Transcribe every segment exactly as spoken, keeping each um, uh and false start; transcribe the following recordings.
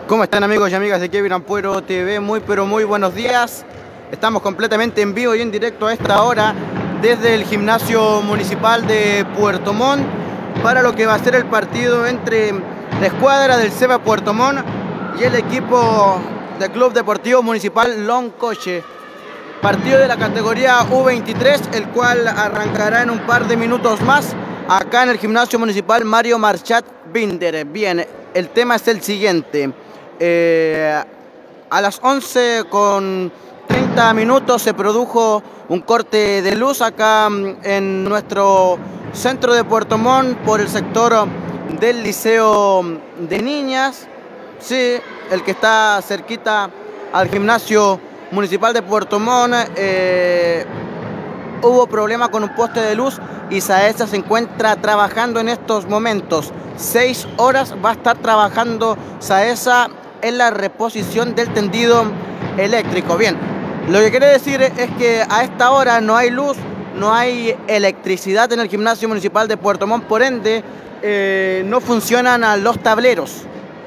¿Cómo están, amigos y amigas de Kevin Ampuero T V? Muy pero muy buenos días. Estamos completamente en vivo y en directo a esta hora desde el Gimnasio Municipal de Puerto Montt para lo que va a ser el partido entre la escuadra del SEBA Puerto Montt y el equipo del Club Deportivo Municipal Loncoche. Partido de la categoría U veintitrés, el cual arrancará en un par de minutos más acá en el Gimnasio Municipal Mario Marchat Binder. Bien, el tema es el siguiente. Eh, a las once con treinta minutos se produjo un corte de luz acá en nuestro centro de Puerto Montt por el sector del Liceo de Niñas, sí, el que está cerquita al Gimnasio Municipal de Puerto Montt. Eh, hubo problema con un poste de luz y SAESA se encuentra trabajando en estos momentos. Seis horas va a estar trabajando SAESA en la reposición del tendido eléctrico. Bien, lo que quiere decir es que a esta hora no hay luz, no hay electricidad en el Gimnasio Municipal de Puerto Montt, por ende eh, no funcionan los tableros,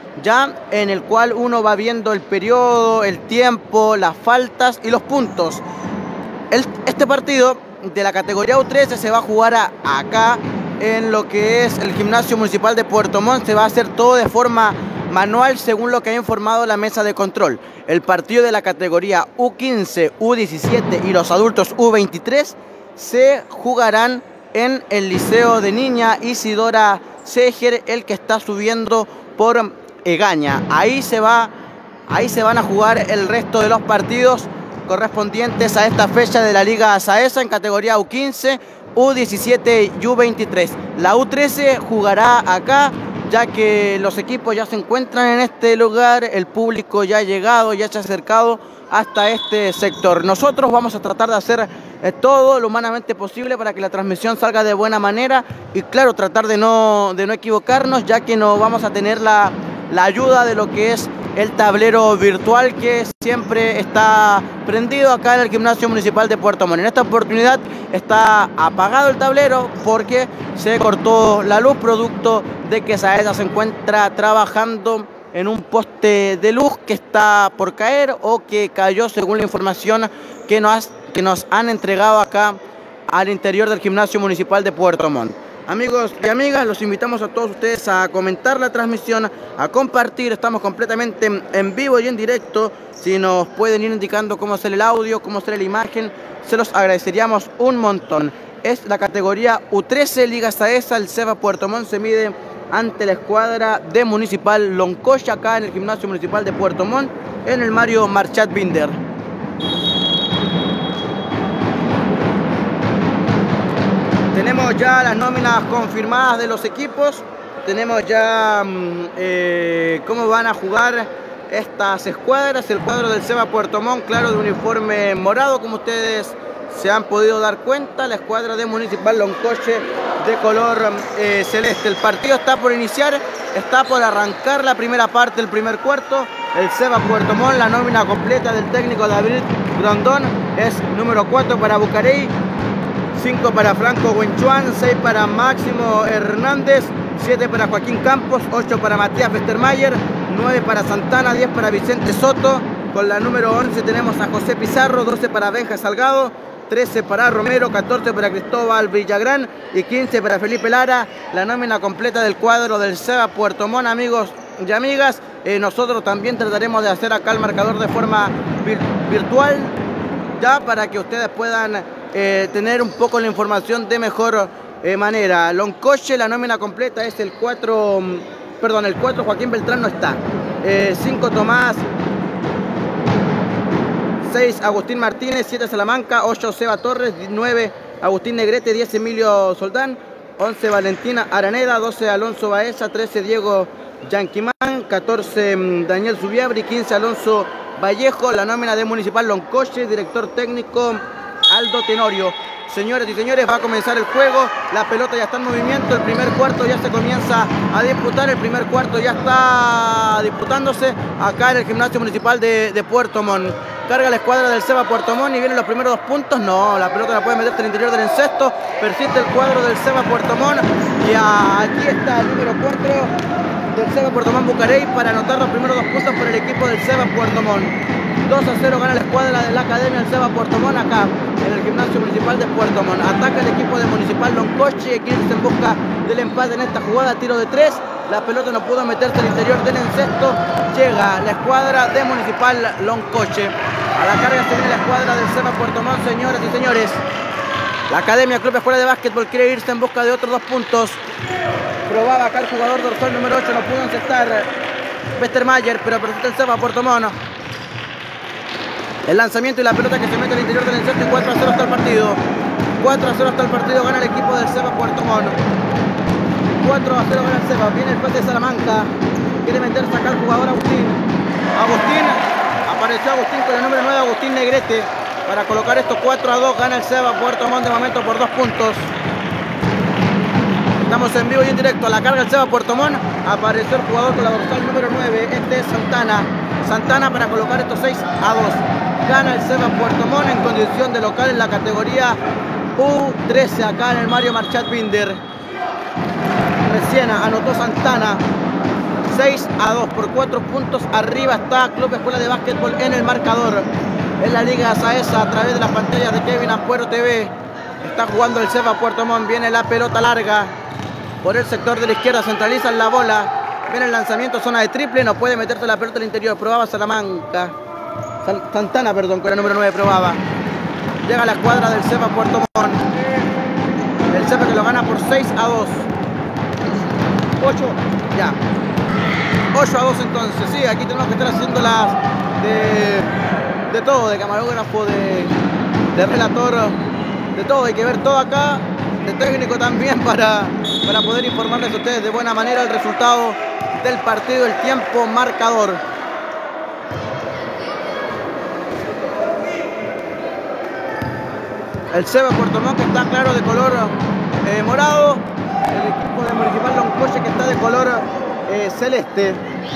ya en el cual uno va viendo el periodo, el tiempo, las faltas y los puntos. El, este partido de la categoría U trece se va a jugar a, acá en lo que es el Gimnasio Municipal de Puerto Montt. Se va a hacer todo de forma manual según lo que ha informado la mesa de control. El partido de la categoría U quince, U diecisiete y los adultos U veintitrés se jugarán en el Liceo de Niña Isidora Seger, el que está subiendo por Egaña. Ahí se va, ahí se van a jugar el resto de los partidos correspondientes a esta fecha de la Liga SAESA en categoría U quince, U diecisiete y U veintitrés. La U trece jugará acá, ya que los equipos ya se encuentran en este lugar, el público ya ha llegado, ya se ha acercado hasta este sector. Nosotros vamos a tratar de hacer eh, todo lo humanamente posible para que la transmisión salga de buena manera y claro, tratar de no, de no equivocarnos, ya que no vamos a tener la, la ayuda de lo que es el tablero virtual que siempre está prendido acá en el Gimnasio Municipal de Puerto Montt. En esta oportunidad está apagado el tablero porque se cortó la luz producto de que SAESA se encuentra trabajando en un poste de luz que está por caer o que cayó según la información que nos, que nos han entregado acá al interior del Gimnasio Municipal de Puerto Montt. Amigos y amigas, los invitamos a todos ustedes a comentar la transmisión, a compartir. Estamos completamente en vivo y en directo. Si nos pueden ir indicando cómo será el audio, cómo será la imagen, se los agradeceríamos un montón. Es la categoría U trece, Liga SAESA. El SEBA Puerto Montt se mide ante la escuadra de Municipal Loncoche acá en el Gimnasio Municipal de Puerto Montt, en el Mario Marchat Binder. Tenemos ya las nóminas confirmadas de los equipos. Tenemos ya eh, cómo van a jugar estas escuadras. El cuadro del SEBA Puerto Montt, claro, de uniforme morado, como ustedes se han podido dar cuenta. La escuadra de Municipal Loncoche de color eh, celeste. El partido está por iniciar, está por arrancar la primera parte, el primer cuarto. El SEBA Puerto Montt, la nómina completa del técnico David Grondón es número cuatro para Bucarey, cinco para Franco Wenchuan, seis para Máximo Hernández, siete para Joaquín Campos, ocho para Matías Westermayer, nueve para Santana, diez para Vicente Soto. Con la número once tenemos a José Pizarro, doce para Benja Salgado, trece para Romero, catorce para Cristóbal Villagrán y quince para Felipe Lara. La nómina completa del cuadro del SEBA Puerto Montt, amigos y amigas. Eh, nosotros también trataremos de hacer acá el marcador de forma vir virtual, ya para que ustedes puedan eh, tener un poco la información de mejor eh, manera. Loncoche, la nómina completa es el cuatro, perdón, el cuatro Joaquín Beltrán no está, eh, cinco Tomás, seis Agustín Martínez, siete Salamanca, ocho Seba Torres, nueve Agustín Negrete, diez Emilio Soldán, once Valentina Araneda, doce Alonso Baeza, trece Diego Yanquimán, catorce Daniel Zubiabri, quince Alonso Vallejo. La nómina de Municipal Loncoche, director técnico Aldo Tenorio. Señores y señores, va a comenzar el juego, la pelota ya está en movimiento, el primer cuarto ya se comienza a disputar, el primer cuarto ya está disputándose acá en el Gimnasio Municipal de, de Puerto Montt. Carga la escuadra del SEBA Puerto Montt y vienen los primeros dos puntos. No, la pelota la puede meter al interior del encesto. Persiste el cuadro del SEBA Puerto Montt y aquí está el número cuatro. del Seba Puerto Montt Bucarey para anotar los primeros dos puntos por el equipo del Seba Puerto Montt. dos a cero gana la escuadra de la Academia del Seba Puerto Montt acá en el Gimnasio Municipal de Puerto Montt. Ataca el equipo de Municipal Loncoche, que irse en busca del empate en esta jugada, tiro de tres. La pelota no pudo meterse al interior del encesto. Llega la escuadra de Municipal Loncoche. A la carga se viene la escuadra del Seba Puerto Montt, señoras y señores. La Academia Club Escuela de Básquetbol quiere irse en busca de otros dos puntos. Probaba acá el jugador dorsal número ocho, no pudo encestar Westermayer, pero presenta el Seba Puerto Montt. El lanzamiento y la pelota que se mete al interior del encesto y cuatro a cero hasta el partido. cuatro a cero hasta el partido, gana el equipo del Seba Puerto Montt. cuatro a cero gana el Seba, viene el pase de Salamanca. Quiere meterse acá el jugador Agustín. Agustín, apareció Agustín con el número nueve, Agustín Negrete. Para colocar estos cuatro a dos, gana el Seba Puerto Montt de momento por dos puntos. Estamos en vivo y en directo. A la carga el Seba Puerto Montt. Apareció el jugador con la dorsal número nueve. Este es Santana. Santana para colocar estos seis a dos. Gana el Seba Puerto Montt en condición de local en la categoría U trece acá en el Mario Marchat Binder. Recién anotó Santana. seis a dos por cuatro puntos. Arriba está Club Escuela de Básquetbol en el marcador. En la Liga Saesa a través de las pantallas de Kevin Ampuero T V. Está jugando el Seba Puerto Montt. Viene la pelota larga. Por el sector de la izquierda centralizan la bola. Viene el lanzamiento, zona de triple. No puede meterse la pelota al interior. Probaba Salamanca. Santana, perdón, con el número nueve probaba. Llega la escuadra del Seba Puerto Montt. El Seba que lo gana por seis a dos. ocho. Ya. ocho a dos entonces. Sí, aquí tenemos que estar haciendo las de, de todo. De camarógrafo, de, de relator. De todo. Hay que ver todo acá. De técnico también para, para poder informarles a ustedes de buena manera el resultado del partido, el tiempo marcador. El Seba Puerto Montt que está claro de color eh, morado. El equipo de Municipal Loncoche que está de color eh, celeste.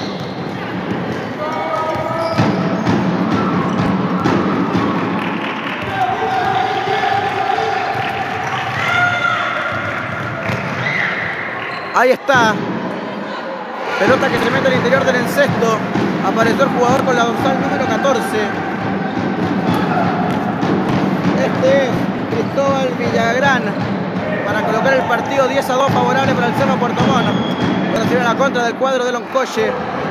Ahí está. Pelota que se mete al interior del encesto. Apareció el jugador con la dorsal número catorce. Este es Cristóbal Villagrán. Para colocar el partido diez a dos favorable para el Seba Puerto Montt. Ahora se viene la contra del cuadro de Loncoche.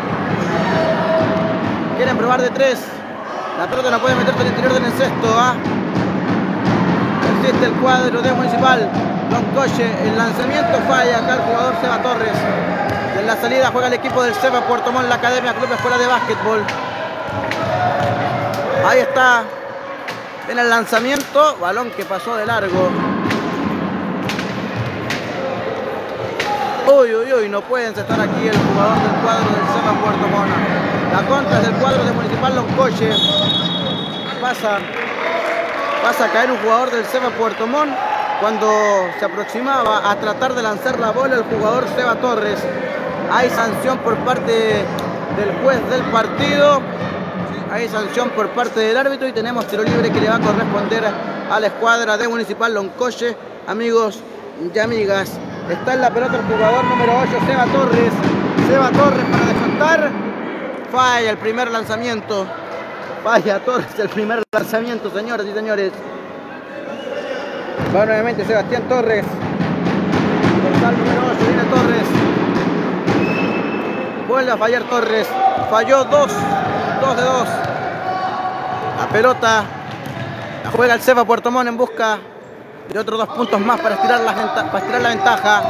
Quieren probar de tres. La pelota no puede meterse al interior del encesto. ¿ah? Existe el cuadro de Municipal Loncoche. El lanzamiento falla acá el jugador Seba Torres. En la salida juega el equipo del Seba Puerto Montt, la Academia Club Escuela de Básquetbol. Ahí está. En el lanzamiento, balón que pasó de largo. Uy, uy, uy, no pueden estar aquí el jugador del cuadro del Seba Puerto Montt. La contra es del cuadro de Municipal Loncoche. Pasa, pasa a caer un jugador del Seba Puerto Montt. Cuando se aproximaba a tratar de lanzar la bola el jugador Seba Torres. Hay sanción por parte del juez del partido. Hay sanción por parte del árbitro y tenemos tiro libre que le va a corresponder a la escuadra de Municipal Loncoche. Amigos y amigas, está en la pelota el jugador número ocho, Seba Torres. Seba Torres para descontar. Falla el primer lanzamiento. Falla Torres el primer lanzamiento, señoras y señores. Va nuevamente Sebastián Torres. Dorsal número ocho, viene Torres. Vuelve a fallar Torres. Falló dos. dos de dos. La pelota la juega el Seba Puerto Montt en busca de otros dos puntos más para estirar la, para estirar la ventaja.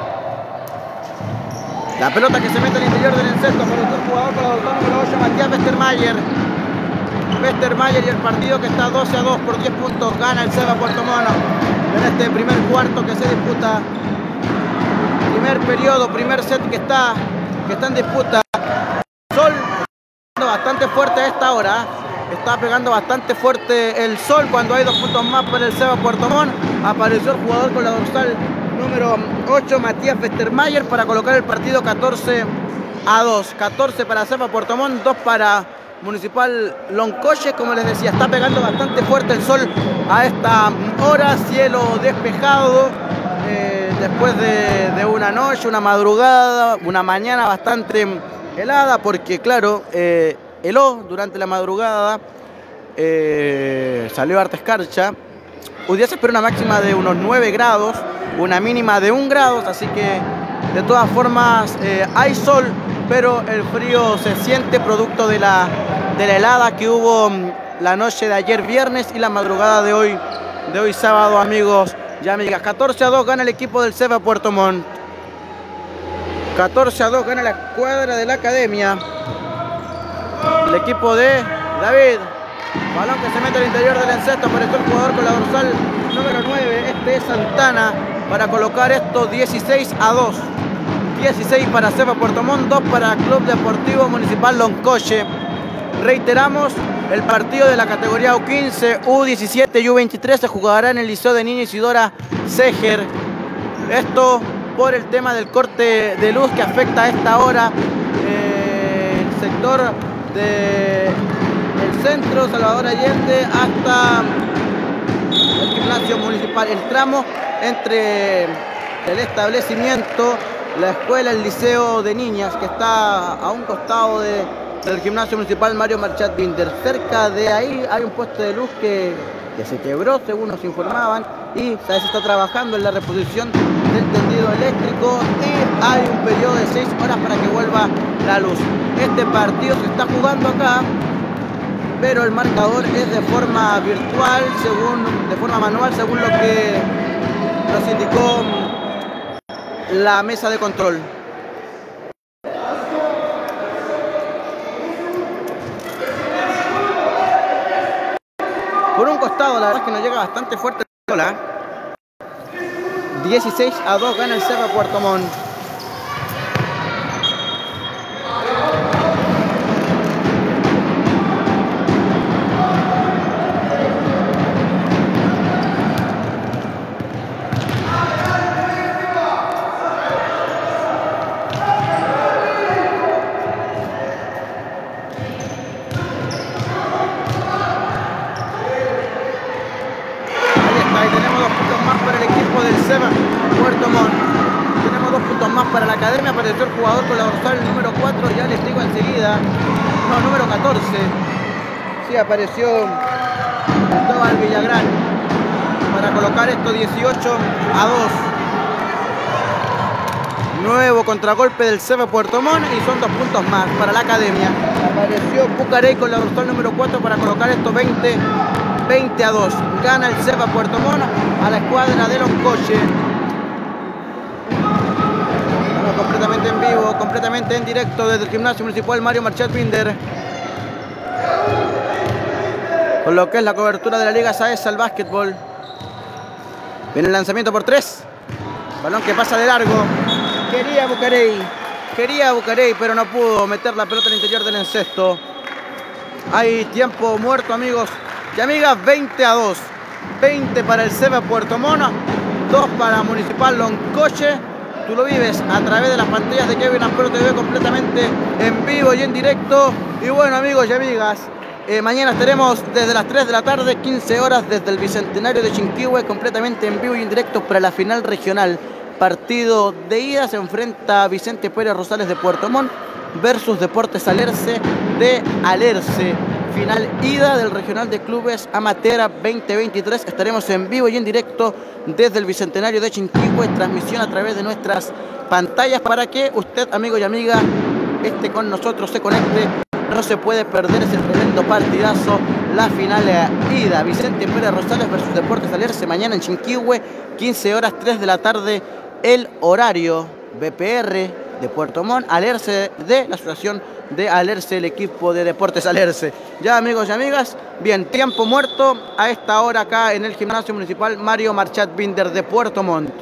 La pelota que se mete al interior del encesto por el jugador con la dorsal número ocho, Matías Westermayer. Westermayer y el partido que está doce a dos por diez puntos. Gana el Seba Puerto Montt en este primer cuarto que se disputa. Primer periodo, primer set que está, que está en disputa. Sol bastante fuerte a esta hora. Está pegando bastante fuerte el sol cuando hay dos puntos más para el Seba Puerto Montt. Apareció el jugador con la dorsal número ocho, Matías Westermayer, para colocar el partido catorce a dos. catorce para Seba Puerto Montt, dos para Municipal Loncoche. Como les decía, está pegando bastante fuerte el sol a esta hora. Cielo despejado. Eh, después de, de una noche, una madrugada, una mañana bastante helada, porque claro, eh, heló durante la madrugada, eh, salió harta escarcha. Hoy día se espera una máxima de unos nueve grados, una mínima de un grado, así que de todas formas eh, hay sol, pero el frío se siente producto de la, de la helada que hubo la noche de ayer viernes y la madrugada de hoy, de hoy sábado, amigos y amigas. catorce a dos gana el equipo del Ceva Puerto Montt. catorce a dos gana la escuadra de la academia. El equipo de David. Balón que se mete al interior del encesto. Apareció el jugador con la dorsal número nueve. Este es Santana para colocar esto dieciséis a dos. dieciséis para Ceva Puerto Montt, dos para Club Deportivo Municipal Loncoche. Reiteramos, el partido de la categoría U quince, U diecisiete y U veintitrés se jugará en el Liceo de Niña Isidora Seger. Esto por el tema del corte de luz que afecta a esta hora eh, el sector del centro Salvador Allende hasta el gimnasio municipal. El tramo entre el establecimiento, la escuela, el liceo de niñas que está a un costado de, del gimnasio municipal Mario Marchat Binder. Cerca de ahí hay un poste de luz que, que se quebró, según nos informaban, y se está trabajando en la reposición del tendido eléctrico y hay un periodo de seis horas para que vuelva la luz. Este partido se está jugando acá, pero el marcador es de forma virtual, según, de forma manual, según lo que nos indicó la mesa de control. Por un costado, la verdad es que nos llega bastante fuerte la bola. dieciséis a dos gana el Ceva Puerto Montt. Puerto Montt. Tenemos dos puntos más para la academia. Apareció el jugador con la dorsal número cuatro, ya les digo enseguida. No, número catorce. Sí, apareció Cristóbal Villagrán para colocar esto dieciocho a dos. Nuevo contragolpe del Ceva Puerto Montt y son dos puntos más para la academia. Apareció Pucarey con la dorsal número cuatro para colocar esto veinte a dos. Gana el Ceva Puerto Montt a la escuadra de Loncoche. Completamente en vivo, completamente en directo desde el gimnasio municipal Mario Marchat Binder, con lo que es la cobertura de la Liga Saesa al básquetbol. Viene el lanzamiento por tres, balón que pasa de largo. Quería Bucarey, quería Bucarey, pero no pudo meter la pelota al interior del encesto. Hay tiempo muerto, amigos y amigas. Veinte a dos, veinte para el Ceva Puerto Montt, dos para Municipal Loncoche. Tú lo vives a través de las pantallas de Kevin Ampero T V, completamente en vivo y en directo. Y bueno, amigos y amigas, eh, mañana estaremos desde las tres de la tarde, quince horas, desde el Bicentenario de Chinquihue, completamente en vivo y en directo para la final regional. Partido de ida, se enfrenta Vicente Pérez Rosales de Puerto Montt versus Deportes Alerce de Alerce. Final ida del Regional de Clubes Amatera veinte veintitrés. Estaremos en vivo y en directo desde el Bicentenario de Chinquihue, transmisión a través de nuestras pantallas para que usted, amigo y amiga, esté con nosotros, se conecte. No se puede perder ese tremendo partidazo, la final ida. Vicente Pérez Rosales versus Deportes Alerce, mañana en Chinquihue, quince horas, tres de la tarde, el horario. B P R de Puerto Montt, Alerce de la Asociación de Alerce, el equipo de Deportes Alerce. Ya, amigos y amigas, bien, tiempo muerto a esta hora acá en el gimnasio municipal Mario Marchat Binder de Puerto Montt.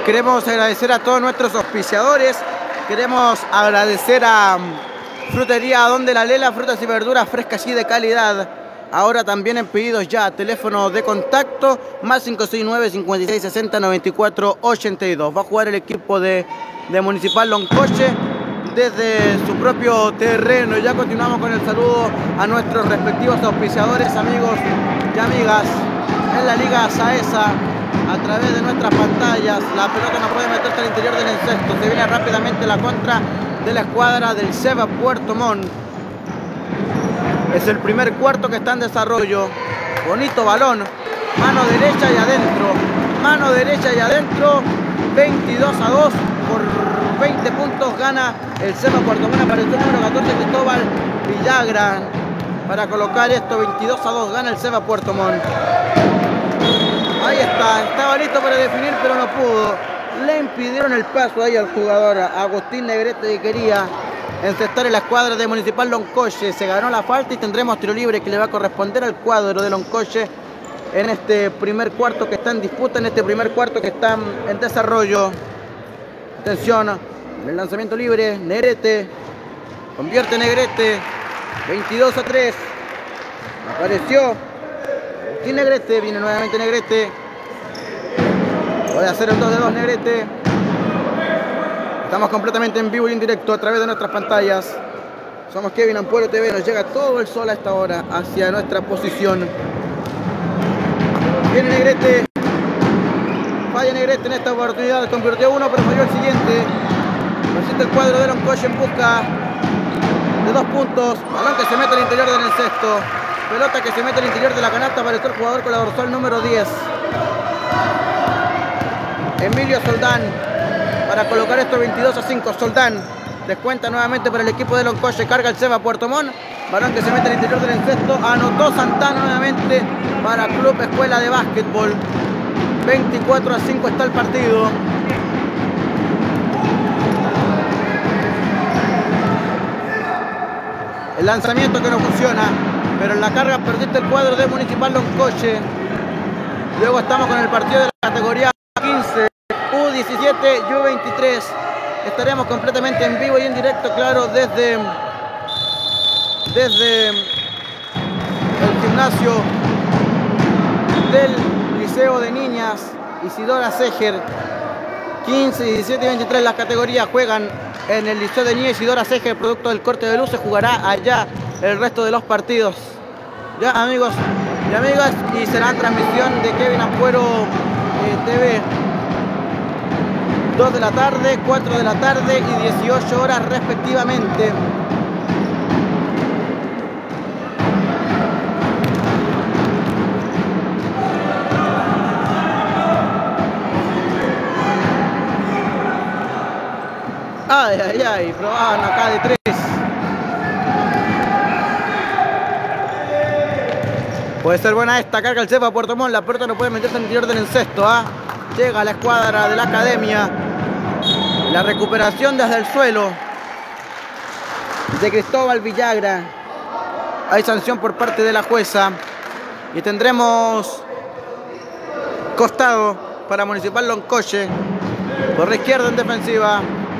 Queremos agradecer a todos nuestros auspiciadores. Queremos agradecer a Frutería Donde la Lela, frutas y verduras frescas y de calidad. Ahora también en pedidos ya, teléfono de contacto, más cinco seis nueve, cinco seis seis cero, nueve cuatro ocho dos. Va a jugar el equipo de, de Municipal Loncoche desde su propio terreno. Ya continuamos con el saludo a nuestros respectivos auspiciadores, amigos y amigas, en la Liga Saesa. A través de nuestras pantallas, la pelota no puede meterse al interior del encesto. Se viene rápidamente la contra de la escuadra del Ceba Puerto Montt. Es el primer cuarto que está en desarrollo. Bonito balón, mano derecha y adentro, mano derecha y adentro. Veintidós a dos, por veinte puntos gana el Ceba Puerto Montt. Apareció el número catorce, Cristóbal Villagra, para colocar esto. Veintidós a dos gana el Ceba Puerto Montt. Ahí está, estaba listo para definir, pero no pudo. Le impidieron el paso ahí al jugador Agustín Negrete, que quería encestar en la escuadra de Municipal Loncoche. Se ganó la falta y tendremos tiro libre que le va a corresponder al cuadro de Loncoche en este primer cuarto que está en disputa, en este primer cuarto que está en desarrollo. Atención, en el lanzamiento libre, Negrete, convierte Negrete, veintidós a tres. Apareció Agustín Negrete, viene nuevamente Negrete. Puede hacer el dos de dos Negrete. Estamos completamente en vivo y en directo a través de nuestras pantallas. Somos Kevin Ampuero T V. Nos llega todo el sol a esta hora hacia nuestra posición. Viene Negrete. Falla Negrete en esta oportunidad. Convirtió uno, pero falló el siguiente. Persiste el cuadro de Loncoche en busca de dos puntos. Balón que se mete al interior del cesto. Pelota que se mete al interior de la canasta. Apareció el jugador con la dorsal número diez. Emilio Soldán, para colocar esto veintidós a cinco. Soldán descuenta nuevamente para el equipo de Loncoche. Carga el Ceba Puerto Montt. Balón que se mete al interior del encesto. Anotó Santana nuevamente para Club Escuela de Básquetbol. veinticuatro a cinco está el partido. El lanzamiento que no funciona, pero en la carga perdiste el cuadro de Municipal Loncoche. Luego estamos con el partido de la categoría quince, U diecisiete y U veintitrés. Estaremos completamente en vivo y en directo, claro, desde, desde el gimnasio del Liceo de Niñas Isidora Seger. quince, diecisiete y veintitrés las categorías juegan en el Liceo de Niñas Isidora Seger. Producto del corte de luz, se jugará allá el resto de los partidos. Ya, amigos y amigas, y será transmisión de Kevin Ampuero eh, T V. dos de la tarde, cuatro de la tarde y dieciocho horas respectivamente. Ay, ay, ay, probaban acá de tres. Puede ser buena esta, carga el Ceba Puerto Montt. La pelota no puede meterse en el interior del encesto. ¿ah? Llega a la escuadra de la academia. La recuperación desde el suelo de Cristóbal Villagra. Hay sanción por parte de la jueza. Y tendremos costado para Municipal Loncoche. Por la izquierda en defensiva.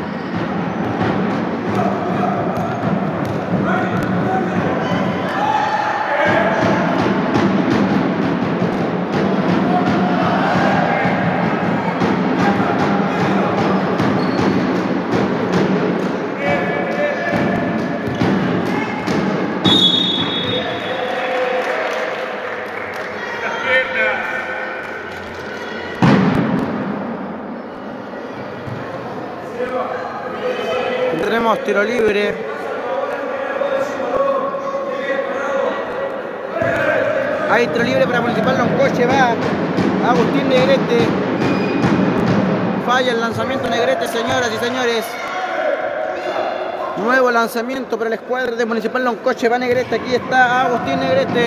Tendremos tiro libre. Hay tiro libre para Municipal Loncoche. Va Agustín Negrete. Falla el lanzamiento Negrete, señoras y señores. Nuevo lanzamiento para el escuadra de Municipal Loncoche. Va Negrete. Aquí está Agustín Negrete.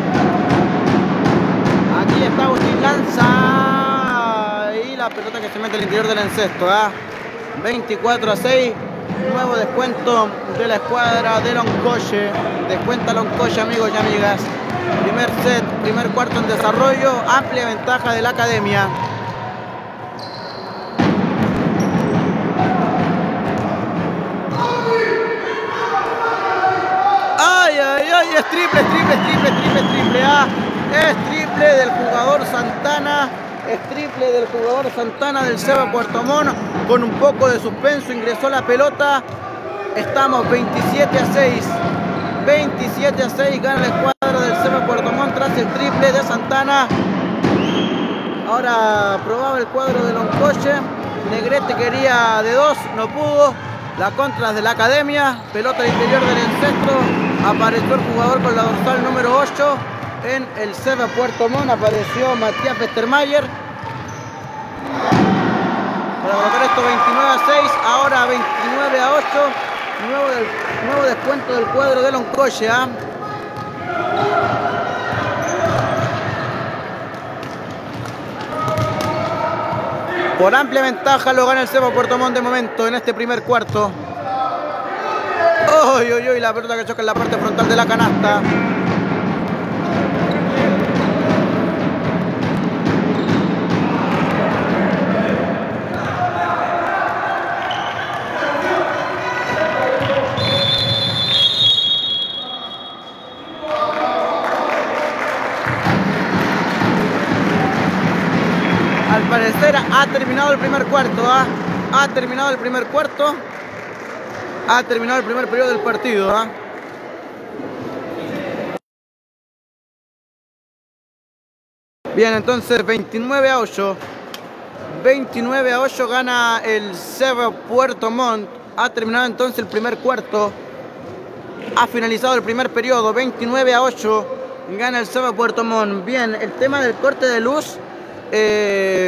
Aquí está Agustín. Lanza. Y la pelota que se mete al interior del encesto. ¿eh? veinticuatro a seis. Nuevo descuento de la escuadra de Loncoche. Descuenta Loncoche, amigos y amigas. Primer set, primer cuarto en desarrollo. Amplia ventaja de la academia. triple, triple, triple, triple, triple A. Es triple del jugador Santana. Es triple del jugador Santana del C B Puerto Montt. Con un poco de suspenso ingresó la pelota. Estamos veintisiete a seis. veintisiete a seis gana el cuadro del C B Puerto Montt tras el triple de Santana. Ahora probaba el cuadro de Loncoche. Negrete quería de dos, no pudo. La contra de la academia. Pelota al interior del centro. Apareció el jugador con la dorsal número ocho. En el C B Puerto Montt apareció Matías Westermayer. Para colocar esto veintinueve a seis. Ahora veintinueve a ocho. Nuevo, del, nuevo descuento del cuadro de Loncoche. ¿eh? Por amplia ventaja lo gana el C B Puerto Montt de momento en este primer cuarto. ¡Uy, uy, uy! La pelota que choca en la parte frontal de la canasta. Al parecer ha terminado el primer cuarto, ¿eh? ha terminado el primer cuarto, ha terminado el primer periodo del partido. ¿eh? Bien, entonces veintinueve a ocho, veintinueve a ocho gana el C B Puerto Montt. Ha terminado entonces el primer cuarto, ha finalizado el primer periodo, veintinueve a ocho gana el C B Puerto Montt. Bien, el tema del corte de luz Eh,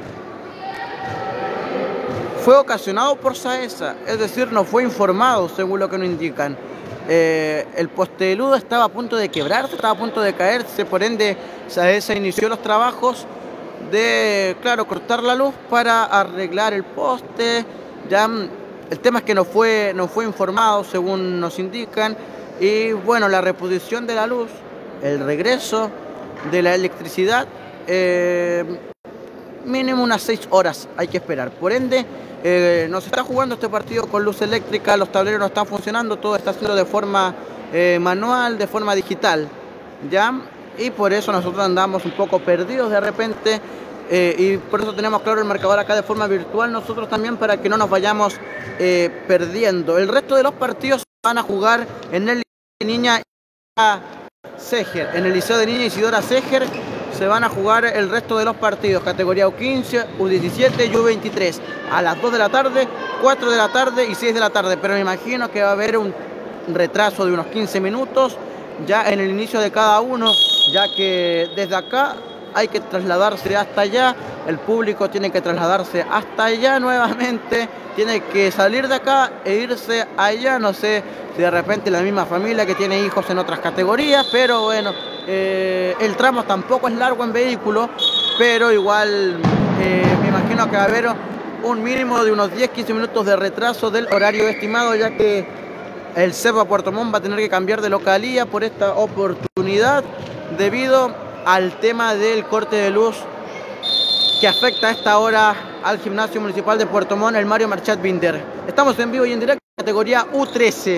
fue ocasionado por Saesa, es decir, no fue informado según lo que nos indican. Eh, el poste de luz estaba a punto de quebrarse, estaba a punto de caerse, por ende Saesa inició los trabajos de, claro, cortar la luz para arreglar el poste. Ya el tema es que no fue, no fue informado según nos indican, y bueno, la reposición de la luz, el regreso de la electricidad, Eh, mínimo unas seis horas hay que esperar. Por ende, eh, nos está jugando este partido con luz eléctrica, los tableros no están funcionando, todo está haciendo de forma eh, manual, de forma digital, ¿ya? Y por eso nosotros andamos un poco perdidos de repente, eh, y por eso tenemos claro el marcador acá de forma virtual nosotros también, para que no nos vayamos eh, perdiendo. El resto de los partidos van a jugar en el de Niña Seger, en el Liceo de Niña Isidora Seger. Se van a jugar el resto de los partidos, categoría U quince, U diecisiete y U veintitrés, a las dos de la tarde, cuatro de la tarde y seis de la tarde, pero me imagino que va a haber un retraso de unos quince minutos ya en el inicio de cada uno, ya que desde acá hay que trasladarse hasta allá, el público tiene que trasladarse hasta allá nuevamente, tiene que salir de acá e irse allá, no sé si de repente la misma familia que tiene hijos en otras categorías, pero bueno, eh, el tramo tampoco es largo en vehículo, pero igual eh, me imagino que va a haber un mínimo de unos diez a quince minutos de retraso del horario estimado, ya que el C B Puerto Montt va a tener que cambiar de localía por esta oportunidad debido al tema del corte de luz que afecta a esta hora al Gimnasio Municipal de Puerto Montt, el Mario Marchand Binder. Estamos en vivo y en directo, categoría U trece.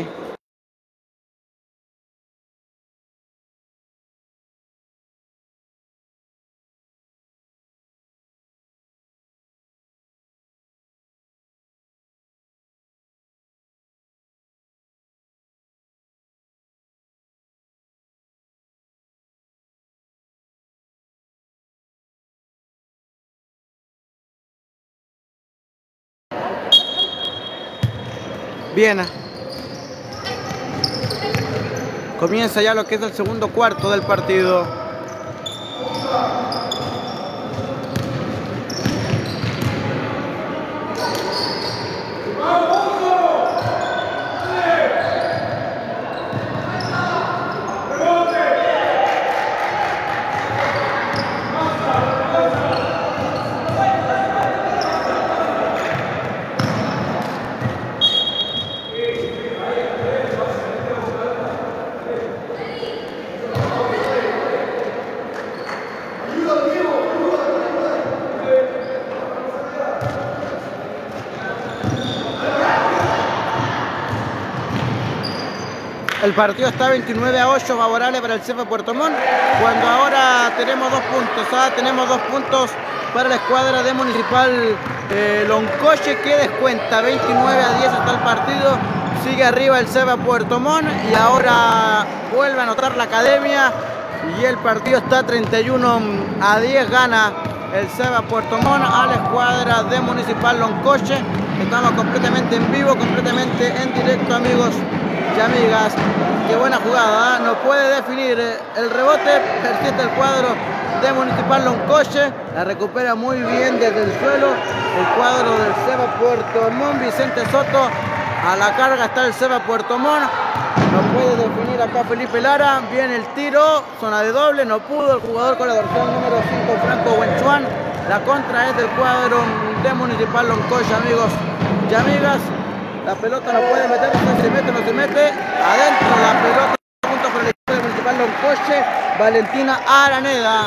Bien, comienza ya lo que es el segundo cuarto del partido. El partido está veintinueve a ocho favorable para el C F Puerto Montt, cuando ahora tenemos dos puntos, ¿ah? Tenemos dos puntos para la escuadra de Municipal eh, Loncoche, que descuenta veintinueve a diez hasta el partido. Sigue arriba el C F Puerto Montt y ahora vuelve a anotar la academia y el partido está treinta y uno a diez, gana el C F Puerto Montt a la escuadra de Municipal Loncoche. Estamos completamente en vivo, completamente en directo, amigos y amigas. Qué buena jugada, ¿eh? No puede definir el rebote, persiste el cuadro de Municipal Loncoche, la recupera muy bien desde el suelo el cuadro del C F Puerto Montt. Vicente Soto a la carga, está el C F Puerto Montt, no puede definir acá Felipe Lara, viene el tiro, zona de doble, no pudo el jugador con la dorsal número cinco, Franco Wenchuan. La contra es del cuadro de Municipal Loncoche, amigos y amigas. La pelota no puede meter, no se mete, no se mete. Adentro la pelota, punto por el equipo de Municipal Loncoche. Valentina Araneda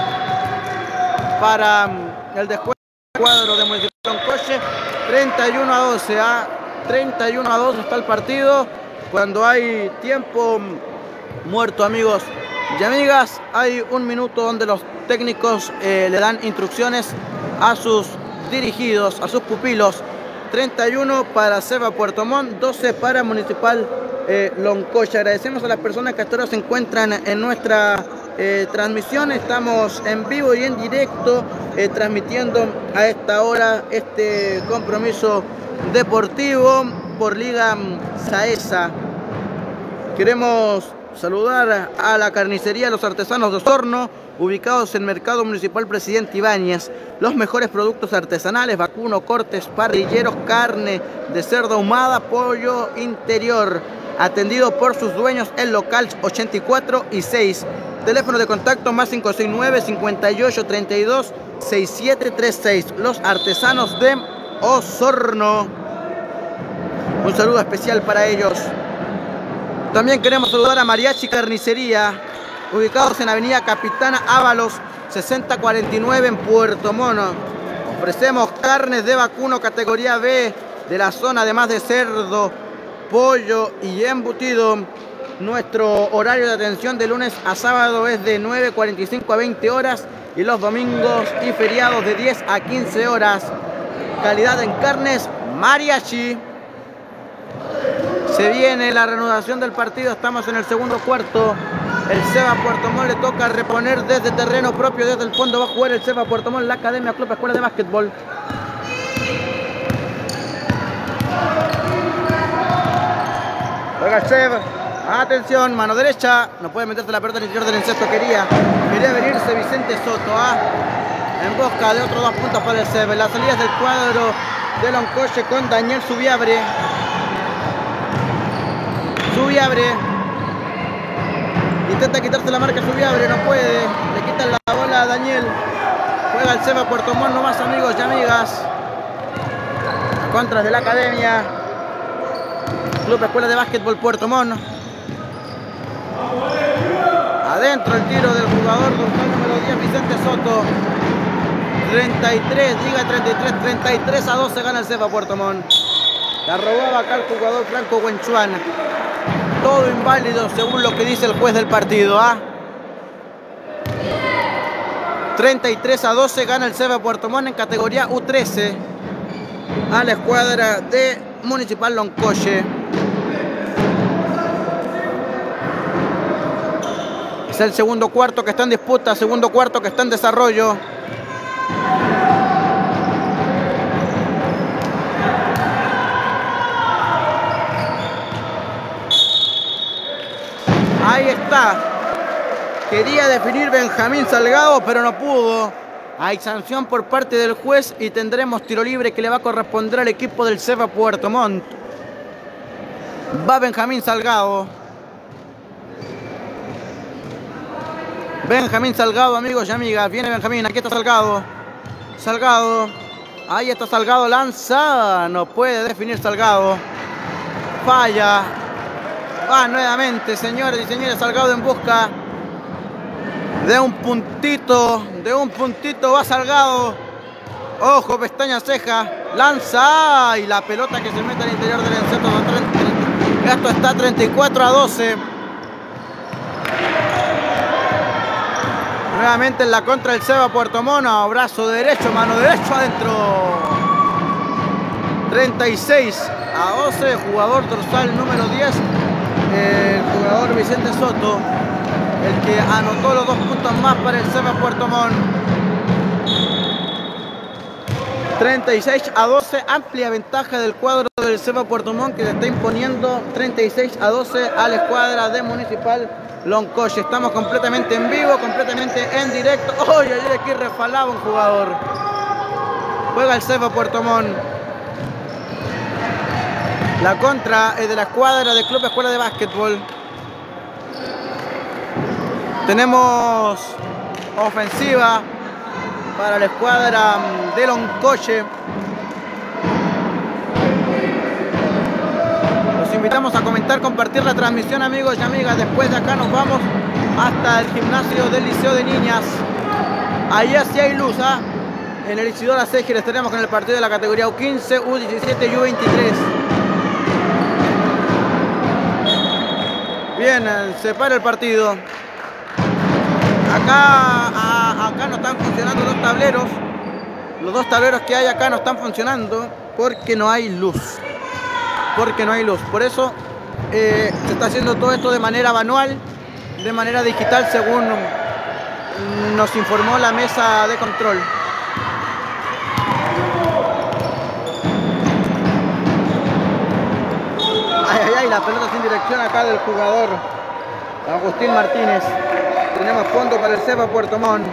para el descuento del cuadro de Municipal Loncoche. treinta y uno a doce, ¿ah? treinta y uno a doce está el partido. Cuando hay tiempo muerto, amigos y amigas, hay un minuto donde los técnicos eh, le dan instrucciones a sus dirigidos, a sus pupilos. treinta y uno para C F Puerto Montt, doce para Municipal eh, Loncoche. Agradecemos a las personas que hasta ahora se encuentran en nuestra eh, transmisión. Estamos en vivo y en directo eh, transmitiendo a esta hora este compromiso deportivo por Liga Saesa. Queremos saludar a la carnicería Los Artesanos de Osorno, ubicados en Mercado Municipal Presidente Ibáñez. Los mejores productos artesanales, vacuno, cortes, parrilleros, carne de cerdo ahumada, pollo interior. Atendido por sus dueños en local ochenta y cuatro y seis. Teléfono de contacto más cinco seis nueve, cincuenta y ocho, treinta y dos, sesenta y siete treinta y seis. Los Artesanos de Osorno. Un saludo especial para ellos. También queremos saludar a Mariachi Carnicería, ubicados en Avenida Capitana Ábalos, sesenta cuarenta y nueve en Puerto Montt. Ofrecemos carnes de vacuno categoría B de la zona, además de cerdo, pollo y embutido. Nuestro horario de atención de lunes a sábado es de nueve cuarenta y cinco a veinte horas y los domingos y feriados de diez a quince horas. Calidad en carnes, Mariachi. Se viene la reanudación del partido, estamos en el segundo cuarto. El C F Puerto Montt le toca reponer desde terreno propio, desde el fondo va a jugar el C F Puerto Montt, la Academia Club Escuela de Básquetbol. Juega el C F, atención, mano derecha, no puede meterse la pelota al interior del encesto, quería, quería venirse Vicente Soto, ¿ah? En busca de otros dos puntos para el C F. Las salidas del cuadro de Loncoche con Daniel Subiabre. Subiabre intenta quitarse la marca, Subiabre no puede, le quitan la bola a Daniel. Juega el C F Puerto Montt nomás, amigos y amigas. Contras de la Academia Club Escuela de Básquetbol Puerto Montt. Adentro el tiro del jugador número diez, Vicente Soto. treinta y tres, diga treinta y tres, treinta y tres a doce gana el C F Puerto Montt. La robaba acá el jugador Franco Wenchuan. Todo inválido según lo que dice el juez del partido, ¿ah? treinta y tres a doce gana el C F Puerto Montt en categoría U trece a la escuadra de Municipal Loncoche. Es el segundo cuarto que está en disputa, segundo cuarto que está en desarrollo. Ahí está. Quería definir Benjamín Salgado, pero no pudo. Hay sanción por parte del juez y tendremos tiro libre que le va a corresponder al equipo del C F Puerto Montt. Va Benjamín Salgado. Benjamín Salgado, amigos y amigas. Viene Benjamín, aquí está Salgado. Salgado. Ahí está Salgado, lanza. No puede definir Salgado. Falla. Va nuevamente, señores y señores, Salgado en busca de un puntito, de un puntito va Salgado. Ojo, pestaña, ceja, lanza y la pelota que se mete al interior del encesto. Esto está treinta y cuatro a doce. Nuevamente en la contra del Seba Puerto Montt. Brazo derecho, mano derecho adentro. treinta y seis a doce. Jugador dorsal número diez. El jugador Vicente Soto. El que anotó los dos puntos más para el Seba Puerto Montt. treinta y seis a doce, amplia ventaja del cuadro del Seba Puerto Montt, que se está imponiendo treinta y seis a doce a la escuadra de Municipal Loncoche. Estamos completamente en vivo, completamente en directo. ¡Oye, oh, aquí resbalaba un jugador! Juega el Seba Puerto Montt. La contra es de la escuadra del Club Escuela de Básquetbol. Tenemos ofensiva para la escuadra de Loncoche. Los invitamos a comentar, compartir la transmisión, amigos y amigas. Después de acá nos vamos hasta el gimnasio del Liceo de Niñas. Allá sí hay luz, ¿ah? En el Isidora Seger estaremos con el partido de la categoría U quince, U diecisiete y U veintitrés. Bien, se para el partido. Acá, a, acá no están funcionando los tableros. Los dos tableros que hay acá no están funcionando porque no hay luz. Porque no hay luz. Por eso eh, se está haciendo todo esto de manera manual, de manera digital, según nos informó la mesa de control. Ay, ay, ay, la pelota sin dirección acá del jugador Agustín Martínez. Tenemos fondo para el Seba Puerto Montt.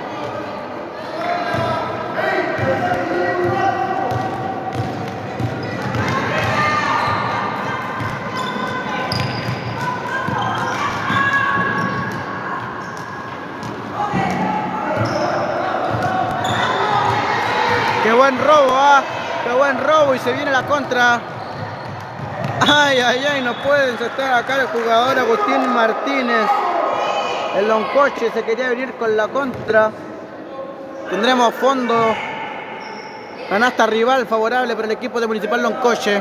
Qué buen robo, ¿ah? Qué buen robo, y se viene la contra. Ay, ay, ay, no pueden estar acá el jugador Agustín Martínez. El Loncoche se quería venir con la contra. Tendremos fondo. Canasta rival favorable para el equipo de Municipal Loncoche.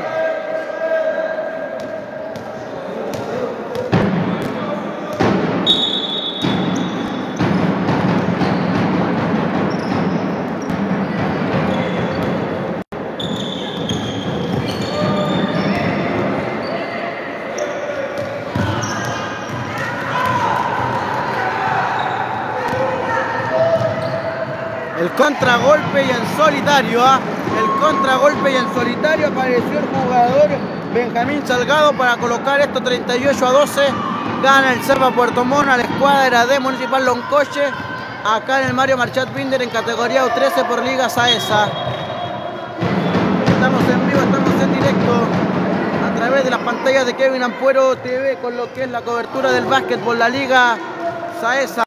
El contragolpe y en solitario, ¿ah? El contragolpe y en solitario apareció el jugador Benjamín Salgado para colocar esto treinta y ocho a doce. Gana el Seba Puerto Montt a la escuadra de Municipal Loncoche. Acá en el Mario Marchat Binder en categoría U trece por Liga Saesa. Estamos en vivo, estamos en directo a través de las pantallas de Kevin Ampuero T V con lo que es la cobertura del básquetbol, la Liga Saesa.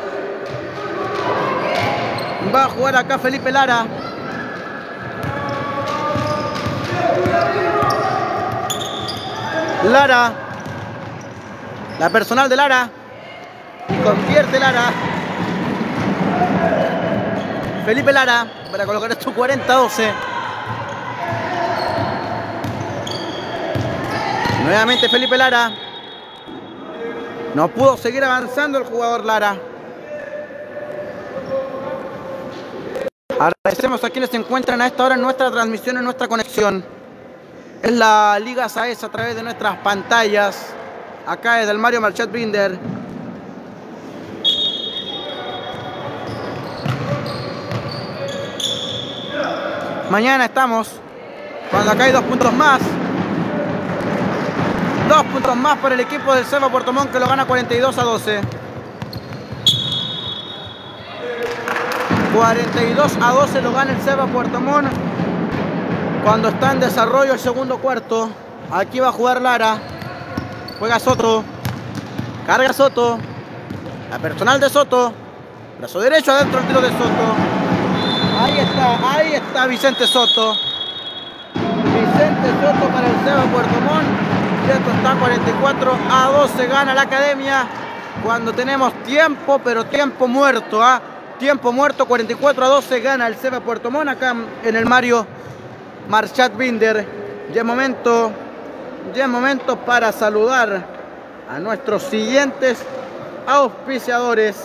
Va a jugar acá Felipe Lara. Lara. La personal de Lara. Y convierte Lara. Felipe Lara para colocar esto cuarenta a doce. Nuevamente Felipe Lara. No pudo seguir avanzando el jugador Lara. Agradecemos a quienes se encuentran a esta hora en nuestra transmisión, en nuestra conexión. Es la Liga Saesa a través de nuestras pantallas. Acá desde el Mario Marchat Binder. Mañana estamos cuando acá hay dos puntos más. Dos puntos más para el equipo del Seba Puerto Montt, que lo gana cuarenta y dos a doce. cuarenta y dos a doce lo gana el Seba Puerto Montt cuando está en desarrollo el segundo cuarto. Aquí va a jugar Lara. Juega Soto. Carga Soto. La personal de Soto. Brazo derecho adentro el tiro de Soto. Ahí está, ahí está Vicente Soto. Vicente Soto para el Seba Puerto Montt. Y esto está cuarenta y cuatro a doce. Gana la academia cuando tenemos tiempo, pero tiempo muerto, ¿ah? ¿eh? Tiempo muerto, cuarenta y cuatro a doce, gana el Seba Puerto Montt acá en el Mario Marchat Binder. Ya es momento Ya es momento para saludar a nuestros siguientes auspiciadores.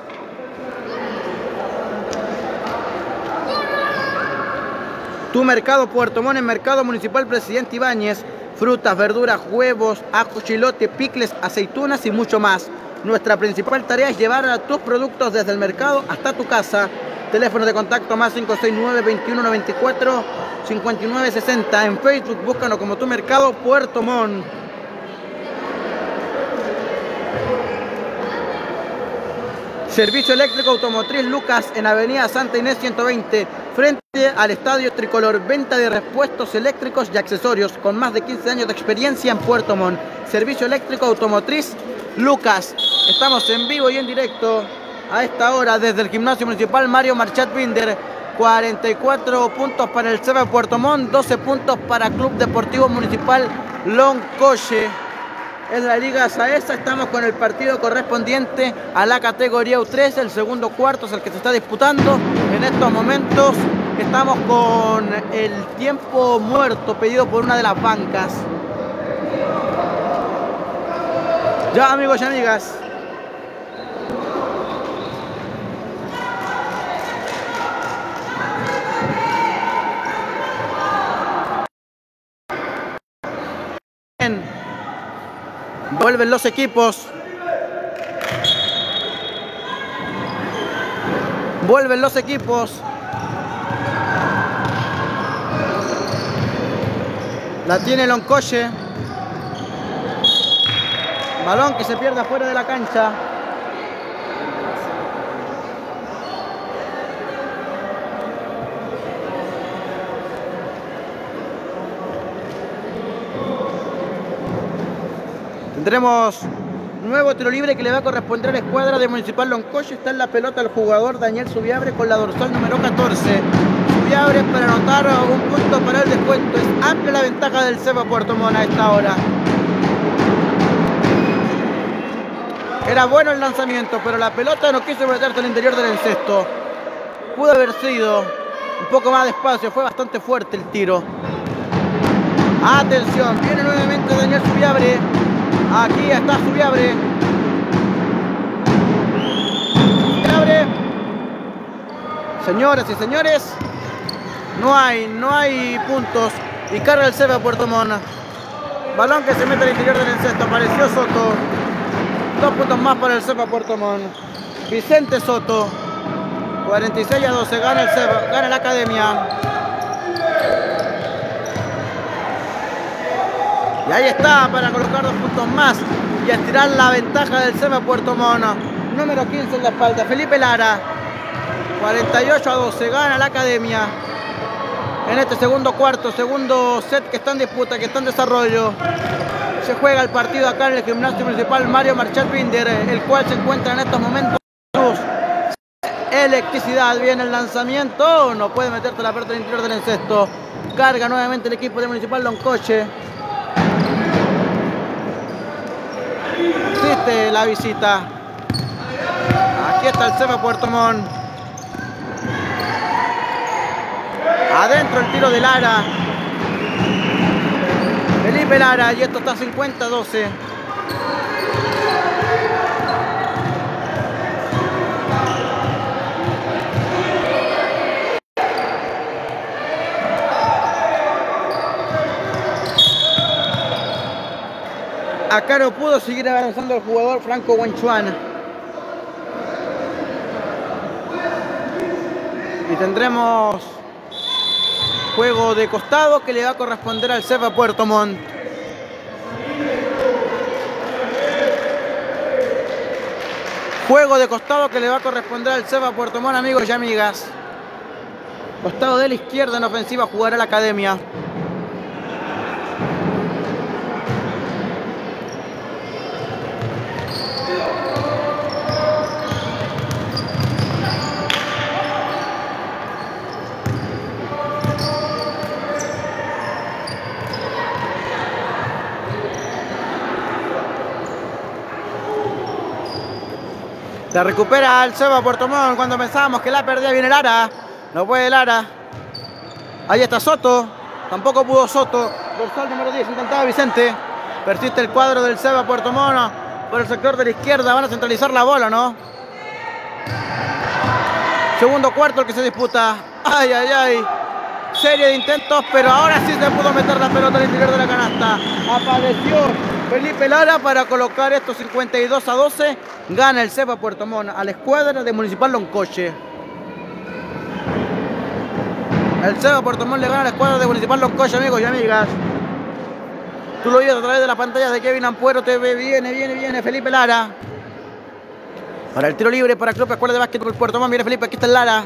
Tu Mercado Puerto Montt, en Mercado Municipal Presidente Ibáñez. Frutas, verduras, huevos, ajo, chilote, picles, aceitunas y mucho más. Nuestra principal tarea es llevar a tus productos desde el mercado hasta tu casa. Teléfono de contacto más cinco seis nueve, veintiuno noventa y cuatro, cincuenta y nueve sesenta. En Facebook búscanos como Tu Mercado Puerto Montt. Servicio eléctrico automotriz Lucas en Avenida Santa Inés ciento veinte, frente al Estadio Tricolor. Venta de repuestos eléctricos y accesorios con más de quince años de experiencia en Puerto Montt. Servicio eléctrico automotriz Lucas. Estamos en vivo y en directo a esta hora desde el Gimnasio Municipal Mario Marchand Binder. cuarenta y cuatro puntos para el C B Puerto Montt, doce puntos para Club Deportivo Municipal Loncoche. Es la Liga Saesa. Estamos con el partido correspondiente a la categoría U tres. El segundo cuarto es el que se está disputando en estos momentos. Estamos con el tiempo muerto pedido por una de las bancas. Ya, amigos y amigas. Bien. Vuelven los equipos. Vuelven los equipos. La tiene Loncoche. Balón que se pierde afuera de la cancha. Tendremos nuevo tiro libre que le va a corresponder a la escuadra de Municipal Loncoche. Está en la pelota el jugador Daniel Subiabre con la dorsal número catorce. Subiabre para anotar un punto para el descuento. Es amplia la ventaja del C B Puerto Montt a esta hora. Era bueno el lanzamiento, pero la pelota no quiso meterse al interior del encesto. Pudo haber sido un poco más despacio, fue bastante fuerte el tiro. Atención, viene nuevamente Daniel Subiabre. Aquí está Subiabre. Subiabre. Señoras y señores, no hay, no hay puntos. Y carga el C B Puerto Montt. Balón que se mete al interior del encesto. Apareció Soto. Dos puntos más para el C B Puerto Montt. Vicente Soto. cuarenta y seis a doce. Gana el C B, gana la Academia. Y ahí está para colocar dos puntos más y estirar la ventaja del C B Puerto Montt. Número quince en la espalda, Felipe Lara. cuarenta y ocho a doce, gana la Academia. En este segundo cuarto, segundo set que está en disputa, que está en desarrollo. Se juega el partido acá en el Gimnasio Municipal Mario Marchand Binder, el cual se encuentra en estos momentos electricidad. Viene el lanzamiento, no puede meterte la pelota al interior del encesto. Carga nuevamente el equipo de Municipal Loncoche. Existe la visita. Aquí está el C B Puerto Montt. Adentro el tiro de Lara. Felipe Lara, y esto está cincuenta a doce. Acá no pudo seguir avanzando el jugador Franco Wenchuan. Y tendremos juego de costado que le va a corresponder al C B Puerto Montt. Juego de costado que le va a corresponder al C B Puerto Montt, amigos y amigas. Costado de la izquierda en ofensiva jugará la Academia. La recupera el C B Puerto Montt cuando pensábamos que la perdía. Viene Lara. No puede Lara. Ahí está Soto. Tampoco pudo Soto. Dorsal número diez, intentaba Vicente. Persiste el cuadro del Ceba Puerto Montt por el sector de la izquierda. Van a centralizar la bola, ¿no? Segundo cuarto el que se disputa. Ay, ay, ay. Serie de intentos, pero ahora sí se pudo meter la pelota al interior de la canasta. Apareció Felipe Lara para colocar estos cincuenta y dos a doce. Gana el Ceba Puerto Montt a la escuadra de Municipal Loncoche. El Ceba Puerto Montt le gana a la escuadra de Municipal Loncoche, amigos y amigas. Tú lo vives a través de la pantalla de Kevin Ampuero T V. Viene, viene, viene Felipe Lara. Para el tiro libre para Club Escuela de Básquetbol Puerto Montt. Viene Felipe, aquí está el Lara.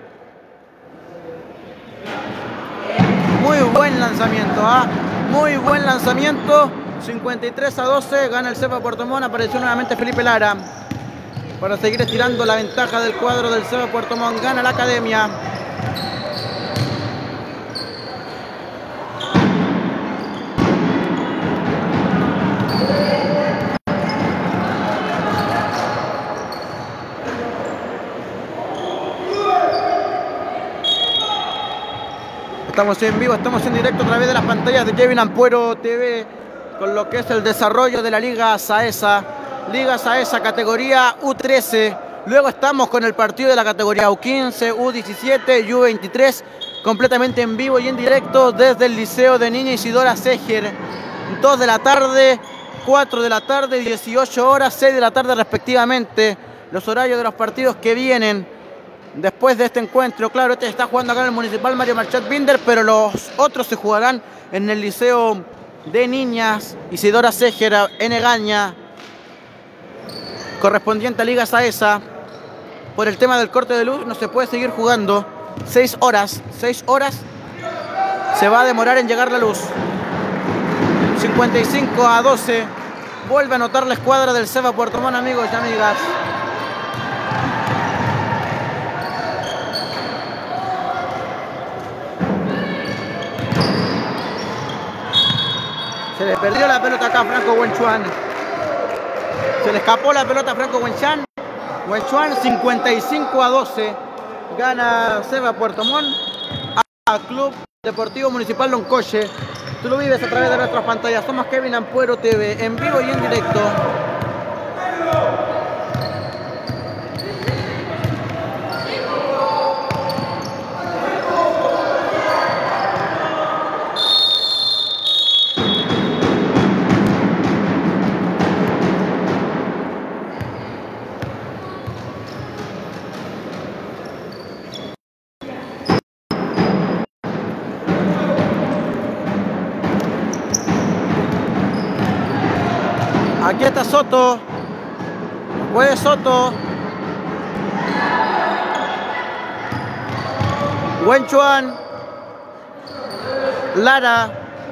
Muy buen lanzamiento, ¿ah? ¿eh? Muy buen lanzamiento. cincuenta y tres a doce. Gana el Ceba Puerto Montt. Apareció nuevamente Felipe Lara. Para seguir estirando la ventaja del cuadro del Ceba Puerto Montt. Gana la academia. Estamos en vivo, estamos en directo a través de las pantallas de Kevin Ampuero T V con lo que es el desarrollo de la Liga Saesa. Liga Saesa categoría U trece. Luego estamos con el partido de la categoría U quince, U diecisiete y U veintitrés completamente en vivo y en directo desde el Liceo de Niña Isidora Seger. dos de la tarde, cuatro de la tarde, dieciocho horas, seis de la tarde respectivamente. Los horarios de los partidos que vienen después de este encuentro. Claro, este está jugando acá en el Municipal Mario Marchat Binder, pero los otros se jugarán en el Liceo de Niñas Isidora Seger en Egaña, correspondiente a Liga Saesa. Por el tema del corte de luz no se puede seguir jugando. Seis horas, seis horas se va a demorar en llegar la luz. cincuenta y cinco a doce. Vuelve a anotar la escuadra del Ceba Puerto Montt, amigos y amigas. Se le perdió la pelota acá a Franco Wenchuan. Se le escapó la pelota a Franco Wenchuan. Wenchuan, cincuenta y cinco a doce. Gana Ceba Puerto Montt a Club Deportivo Municipal Loncoche. Tú lo vives a través de nuestras pantallas. Somos Kevin Ampuero T V, en vivo y en directo. Aquí está Soto. Puede Soto. Wenchuan. Lara.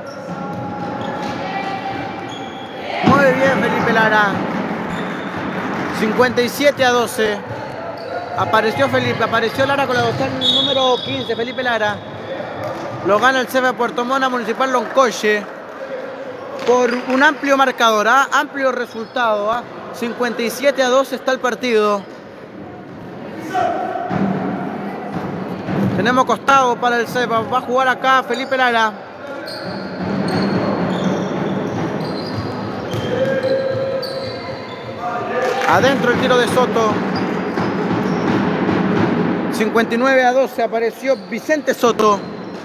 Muy bien Felipe Lara. cincuenta y siete a doce. Apareció Felipe, apareció Lara con la dorsal número quince, Felipe Lara. Lo gana el Ceba Puerto Montt Municipal Loncoche por un amplio marcador, ¿ah? Amplio resultado, ¿ah? cincuenta y siete a doce está el partido. Tenemos costado para el Ceba. Va a jugar acá Felipe Lara. Adentro el tiro de Soto. cincuenta y nueve a doce apareció Vicente Soto.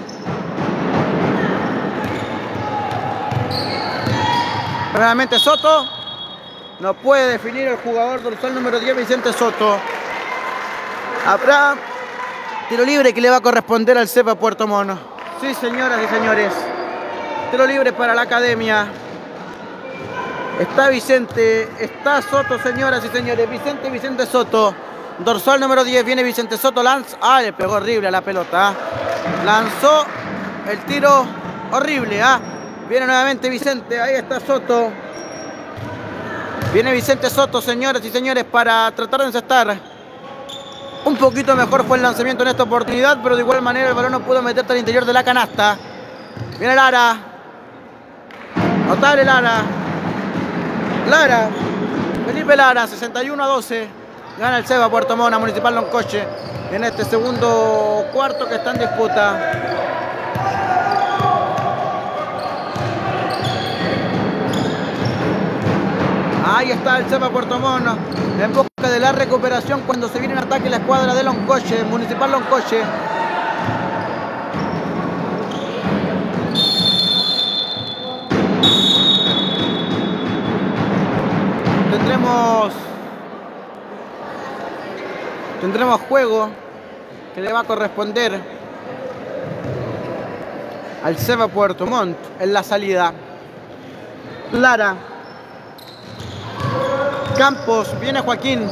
Nuevamente Soto. No puede definir el jugador dorsal número diez, Vicente Soto. Habrá tiro libre que le va a corresponder al Ceba Puerto Montt. Sí, señoras y señores. Tiro libre para la academia. Está Vicente, está Soto, señoras y señores. Vicente, Vicente Soto. Dorsal número diez, viene Vicente Soto. Lanza. Ah, le pegó horrible a la pelota. ¿eh? Lanzó el tiro horrible. ¿eh? Viene nuevamente Vicente. Ahí está Soto. Viene Vicente Soto, señoras y señores, para tratar de encestar. Un poquito mejor fue el lanzamiento en esta oportunidad, pero de igual manera el balón no pudo meterse al interior de la canasta. Viene Lara. Notable Lara. Lara. Felipe Lara, sesenta y uno a doce. Gana el Ceba Puerto Montt Municipal Loncoche en este segundo cuarto que está en disputa. Ahí está el Cefa Puerto Montt en busca de la recuperación cuando se viene en ataque la escuadra de Loncoche, Municipal Loncoche. Tendremos tendremos juego que le va a corresponder al Cefa Puerto Montt en la salida. Lara, Campos, viene Joaquín.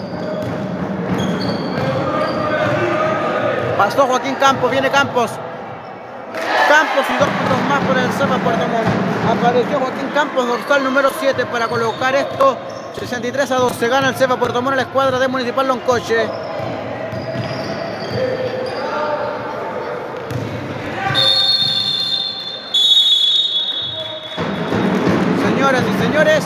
Pasó Joaquín Campos, viene Campos. Campos y dos puntos más por el Cefa Puerto Montt. Apareció Joaquín Campos, dorsal número siete, para colocar esto. sesenta y tres a doce, gana el Cefa Puerto Montt a la escuadra de Municipal Loncoche. Señoras y señores,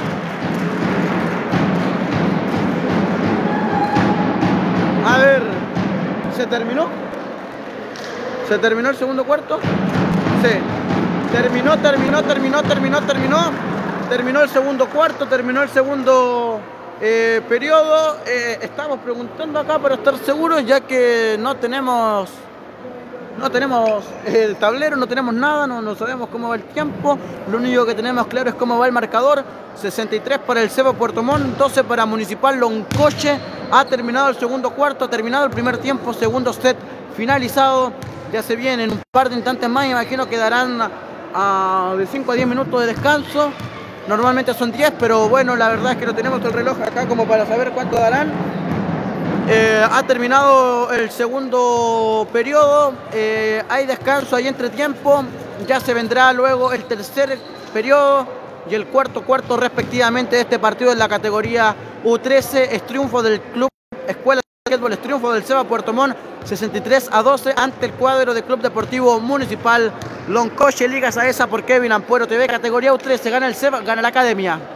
a ver, ¿se terminó? ¿Se terminó el segundo cuarto? Sí. Terminó, terminó, terminó, terminó, terminó. Terminó el segundo cuarto, terminó el segundo eh, periodo. Eh, estamos preguntando acá para estar seguros, ya que no tenemos no tenemos el tablero, no tenemos nada, no, no sabemos cómo va el tiempo. Lo único que tenemos claro es cómo va el marcador. sesenta y tres para el Cefa Puerto Montt, doce para Municipal Loncoche. Ha terminado el segundo cuarto, ha terminado el primer tiempo, segundo set finalizado. Ya se vienen un par de instantes más, imagino que darán a, de cinco a diez minutos de descanso. Normalmente son diez, pero bueno, la verdad es que no tenemos el reloj acá como para saber cuánto darán. Eh, ha terminado el segundo periodo, eh, hay descanso, hay entretiempo, ya se vendrá luego el tercer periodo y el cuarto cuarto respectivamente de este partido en la categoría U trece. Es triunfo del Club Escuela de Básquetbol, es triunfo del Cefa Puerto Montt, sesenta y tres a doce ante el cuadro del Club Deportivo Municipal Loncoche. Liga Saesa por Kevin Ampuero T V, categoría U trece, gana el Cefa, gana la Academia.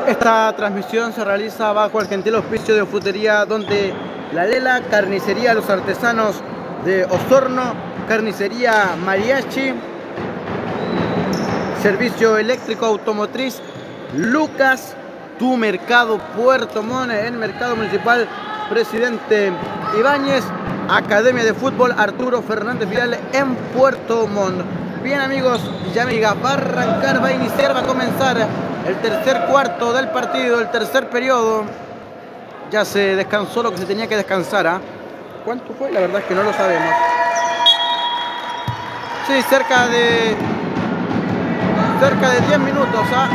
Esta transmisión se realiza bajo el gentil auspicio de Frutería Donde La Lela, Carnicería Los Artesanos de Osorno, Carnicería Mariachi, Servicio Eléctrico Automotriz Lucas, Tu Mercado Puerto Montt, el Mercado Municipal Presidente Ibáñez, Academia de Fútbol Arturo Fernández Vidal en Puerto Montt. Bien, amigos y amigas, va a arrancar, va a iniciar, va a comenzar el tercer cuarto del partido, el tercer periodo. Ya se descansó lo que se tenía que descansar, ¿eh? ¿Cuánto fue? La verdad es que no lo sabemos. Sí, cerca de cerca de diez minutos, ¿ah?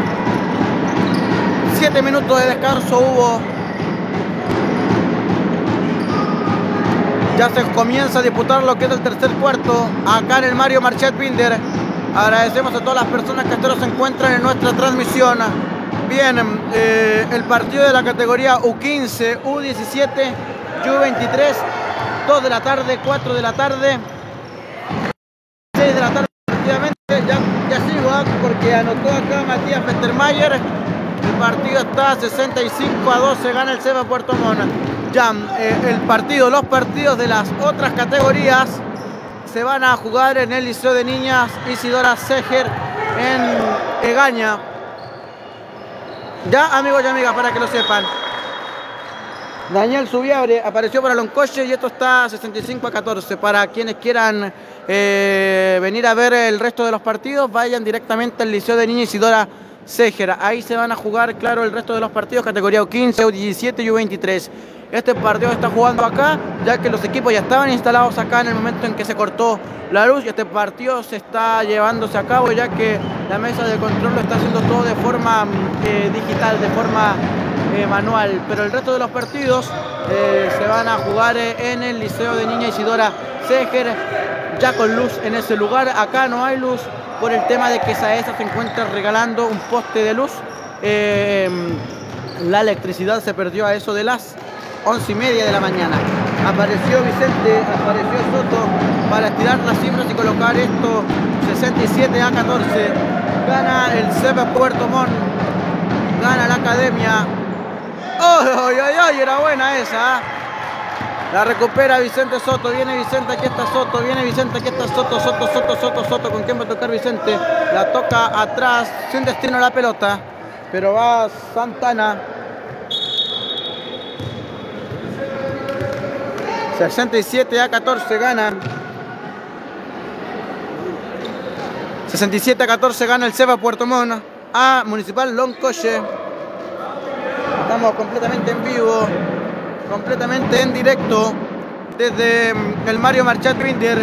siete minutos de descanso hubo. Ya se comienza a disputar lo que es el tercer cuarto acá en el Mario Marchal Binder. Agradecemos a todas las personas que hasta ahora se encuentran en nuestra transmisión. Bien, eh, el partido de la categoría U quince, U diecisiete y U veintitrés, dos de la tarde, cuatro de la tarde, seis de la tarde, efectivamente. Ya, ya sigo, ¿eh? Porque anotó acá Matías Petermayer. El partido está sesenta y cinco a doce, gana el Ceba Puerto Montt. Ya, eh, el partido, los partidos de las otras categorías se van a jugar en el Liceo de Niñas Isidora Seger en Egaña. Ya, amigos y amigas, para que lo sepan. Daniel Subiabre apareció para Loncoche y esto está sesenta y cinco a catorce. Para quienes quieran eh, venir a ver el resto de los partidos, vayan directamente al Liceo de Niñas Isidora Seger. Ahí se van a jugar, claro, el resto de los partidos, categoría U quince, U diecisiete y U veintitrés. Este partido está jugando acá, ya que los equipos ya estaban instalados acá en el momento en que se cortó la luz, y este partido se está llevándose a cabo, ya que la mesa de control lo está haciendo todo de forma eh, digital, de forma eh, manual. Pero el resto de los partidos eh, se van a jugar eh, en el Liceo de Niña Isidora Seger, ya con luz en ese lugar. Acá no hay luz por el tema de que SAESA se encuentra regalando un poste de luz. Eh, la electricidad se perdió a eso de las once y media de la mañana. Apareció Vicente, apareció Soto para estirar las cifras y colocar esto sesenta y siete a catorce. Gana el Ceba Puerto Montt, gana la Academia. ¡Ay, ay, ay! ay era buena esa! La recupera Vicente Soto, viene Vicente, aquí está Soto, viene Vicente, aquí está Soto, Soto, Soto, Soto, Soto. ¿Con quién va a tocar Vicente? La toca atrás, sin destino la pelota, pero va Santana. sesenta y siete a catorce gana. sesenta y siete a catorce gana el Ceba Puerto Montt a Municipal Loncoche. Estamos completamente en vivo, completamente en directo desde el Mario Marchal Binder.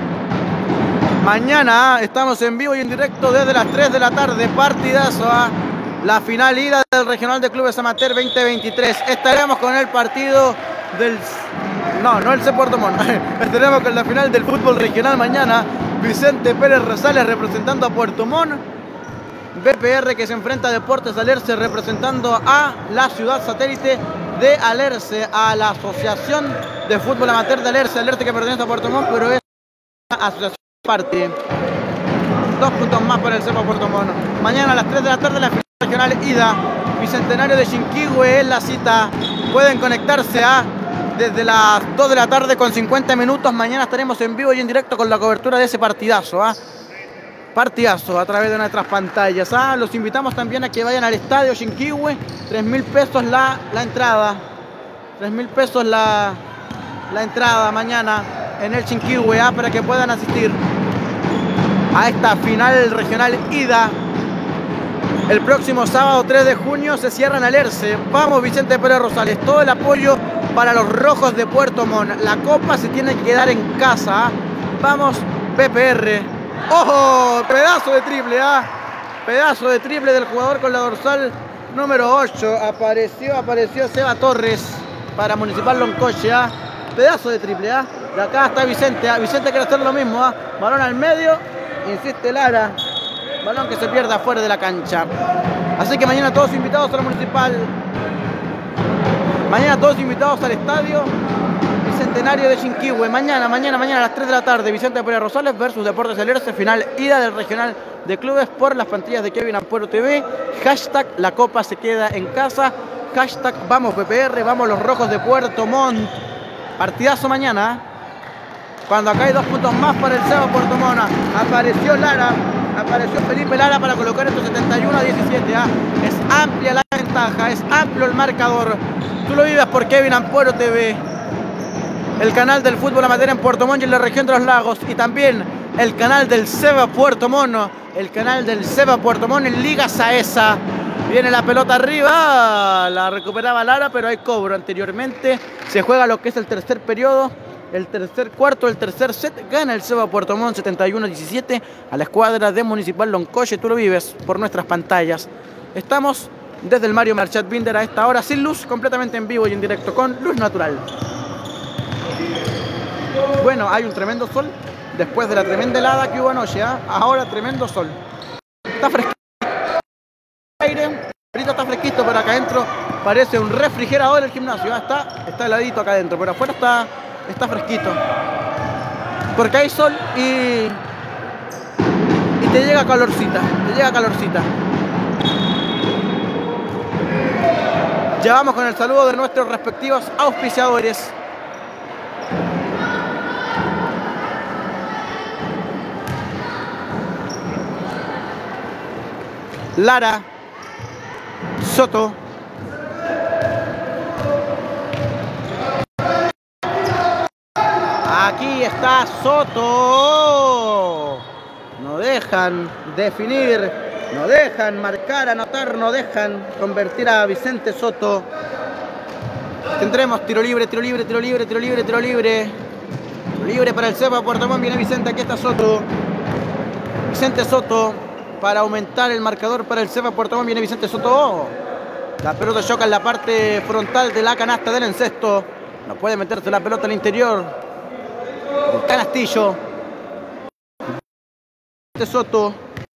Mañana estamos en vivo y en directo desde las tres de la tarde. Partidazo a la final ida del Regional de Clubes Amateur veinte veintitrés. Estaremos con el partido del... No, no el C Puerto Montt. Estaremos con la final del fútbol regional mañana. Vicente Pérez Rosales representando a Puerto Montt. B P R que se enfrenta a Deportes Alerce representando a la ciudad satélite de Alerce, a la Asociación de Fútbol Amateur de Alerce. Alerce que pertenece a Puerto Montt, pero es una asociación aparte. Dos puntos más para el C Puerto Montt. Mañana a las tres de la tarde la final regional ida. Bicentenario de Chinquihue es la cita. Pueden conectarse a desde las dos de la tarde con cincuenta minutos. Mañana estaremos en vivo y en directo con la cobertura de ese partidazo. ¿ah? Partidazo a través de nuestras pantallas. ¿ah? Los invitamos también a que vayan al estadio Chinquihue. tres mil pesos la, la entrada. tres mil pesos la, la entrada mañana en el Chinquihue, ¿ah? para que puedan asistir a esta final regional ida. El próximo sábado tres de junio se cierra en Alerce. Vamos Vicente Pérez Rosales, todo el apoyo para los rojos de Puerto Montt. La copa se tiene que quedar en casa. Vamos B P R. ¡Ojo! Pedazo de triple, ¿ah? Pedazo de triple del jugador con la dorsal número ocho. Apareció, apareció Seba Torres para Municipal Loncoche, ¿ah? Pedazo de triple, ¿ah? De acá está Vicente, ¿ah? Vicente quiere hacer lo mismo, ¿ah? Balón al medio, insiste Lara. Balón que se pierde afuera de la cancha. Así que mañana todos invitados a la Municipal. Mañana todos invitados al estadio Bicentenario de Chinquihue. Mañana, mañana, mañana a las tres de la tarde. Vicente Pérez Rosales versus Deportes Alerce. Final ida del Regional de clubes por las pantallas de Kevin Ampuero T V. Hashtag la copa se queda en casa. Hashtag vamos P P R, vamos los rojos de Puerto Montt. Partidazo mañana. Cuando acá hay dos puntos más para el Seba Puerto Montt. Apareció Lara. Apareció Felipe Lara para colocar estos setenta y uno a diecisiete. ¿ah? Es amplia la ventaja. Es amplio el marcador. Tú lo vives por Kevin Ampuero T V. El canal del fútbol amateur en Puerto Montt y en la región de los lagos. Y también el canal del Seba Puerto Montt. El canal del Seba Puerto Montt en Liga Saesa. Viene la pelota arriba, la recuperaba Lara, pero hay cobro anteriormente. Se juega lo que es el tercer periodo, el tercer cuarto, el tercer set. Gana el Seba Puerto Montt setenta y uno a diecisiete a la escuadra de Municipal Loncoche. Tú lo vives por nuestras pantallas. Estamos desde el Mario Marchat Binder a esta hora sin luz, completamente en vivo y en directo con luz natural. Bueno, hay un tremendo sol después de la tremenda helada que hubo anoche. ¿eh? Ahora tremendo sol. Está fresquito. Aire, ahorita está fresquito, pero acá adentro parece un refrigerador el gimnasio. ¿eh? Está, está heladito acá adentro, pero afuera está, está fresquito. Porque hay sol y, y te llega calorcita. Te llega calorcita. Ya vamos con el saludo de nuestros respectivos auspiciadores. Lara, Soto, aquí está Soto. No dejan definir, no dejan marcar, anotar, no dejan convertir a Vicente Soto. Tendremos tiro libre, tiro libre, tiro libre, tiro libre, tiro libre. Tiro libre para el Seba Puerto Montt. Viene Vicente, aquí está Soto. Vicente Soto. Para aumentar el marcador para el Seba Puerto Montt viene Vicente Soto. La pelota choca en la parte frontal de la canasta del encesto. No puede meterse la pelota al interior del canastillo. Vicente Soto.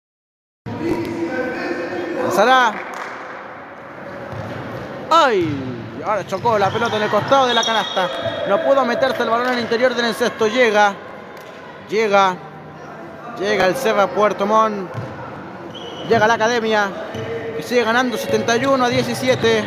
Lanzará. ¡Ay! Ahora chocó la pelota en el costado de la canasta. No pudo meterse el balón al interior del encesto. Llega. Llega. Llega el Seba Puerto Montt. Llega la academia, que sigue ganando setenta y uno a diecisiete.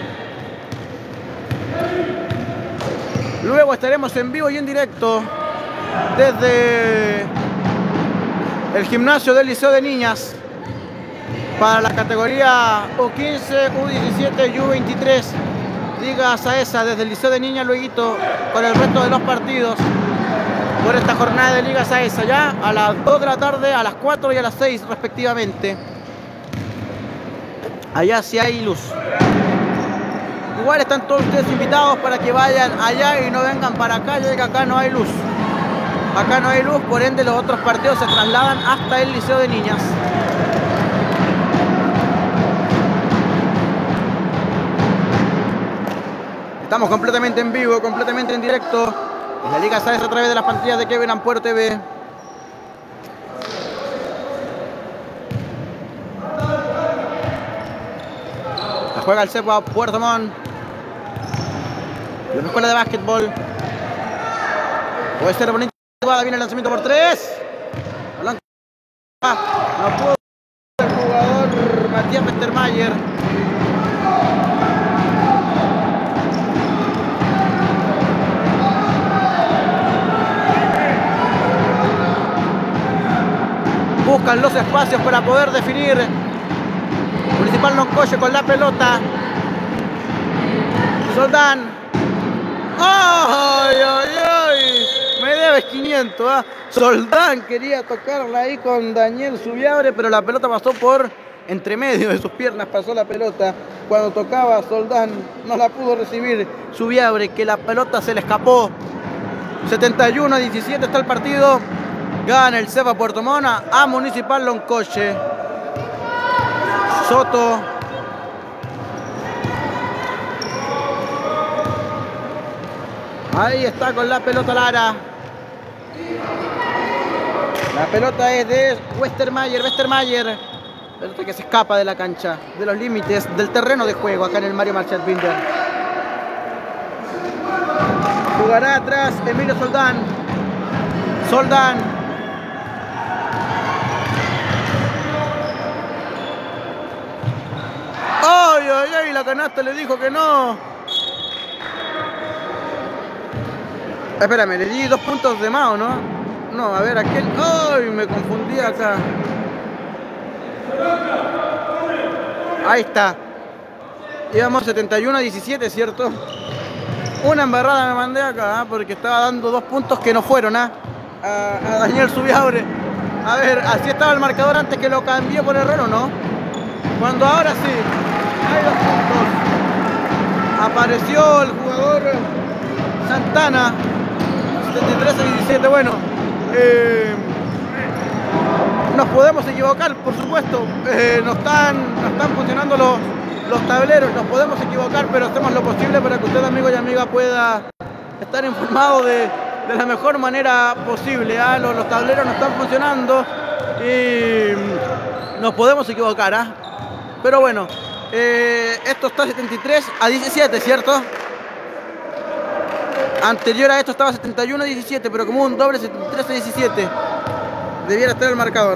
Luego estaremos en vivo y en directo desde el gimnasio del Liceo de Niñas para la categoría U quince, U diecisiete y U veintitrés. Liga Saesa desde el Liceo de Niñas, luego con el resto de los partidos por esta jornada de Liga Saesa, ya a las dos de la tarde, a las cuatro y a las seis respectivamente. Allá sí hay luz. Igual están todos ustedes invitados para que vayan allá y no vengan para acá, ya que acá no hay luz. Acá no hay luz, por ende los otros partidos se trasladan hasta el Liceo de Niñas. Estamos completamente en vivo, completamente en directo en la Liga Saesa a través de las pantallas de Kevin Ampuero T V. Juega el Seba Puerto Montt. La escuela de básquetbol. Puede ser bonita. Viene el lanzamiento por tres. No pudo el jugador Matías Westermayer. Buscan los espacios para poder definir. Municipal Loncoche con la pelota. Soldán. ¡Ay, ay, ay! Me debes quinientos. ¿eh? Soldán quería tocarla ahí con Daniel Subiabre, pero la pelota pasó por entre medio de sus piernas. Pasó la pelota. Cuando tocaba Soldán no la pudo recibir Subiabre, que la pelota se le escapó. setenta y uno a diecisiete está el partido. Gana el Seba Puerto Montt a Municipal Loncoche. Soto. Ahí está con la pelota Lara. La pelota es de Westermayer. Westermayer. Pelota que se escapa de la cancha, de los límites del terreno de juego acá en el Mario Marchat Binder. Jugará atrás Emilio Soldán. Soldán. la canasta le dijo que no. Espérame, le di dos puntos de más, ¿o no? No, a ver, aquel... ¡Ay! Me confundí acá. Ahí está. Íbamos setenta y uno a diecisiete, ¿cierto? Una embarrada me mandé acá, ¿eh? Porque estaba dando dos puntos que no fueron, ¿eh? a, a Daniel Subiabre. A ver, así estaba el marcador antes que lo cambié por error, ¿o no? Cuando ahora sí, hay dos puntos. Apareció el jugador Santana, setenta y tres a diecisiete. Bueno, eh, nos podemos equivocar, por supuesto. Eh, no, están, no están funcionando los, los tableros, nos podemos equivocar, pero hacemos lo posible para que usted, amigo y amiga, pueda estar informado de, de la mejor manera posible. ¿eh? Los, los tableros no están funcionando y nos podemos equivocar. ¿eh? Pero bueno, eh, esto está setenta y tres a diecisiete, ¿cierto? Anterior a esto estaba setenta y uno a diecisiete, pero como un doble setenta y tres a diecisiete. Debiera estar el marcador.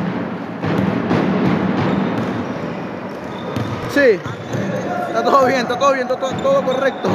Sí, está todo bien, está todo bien, está todo, todo correcto.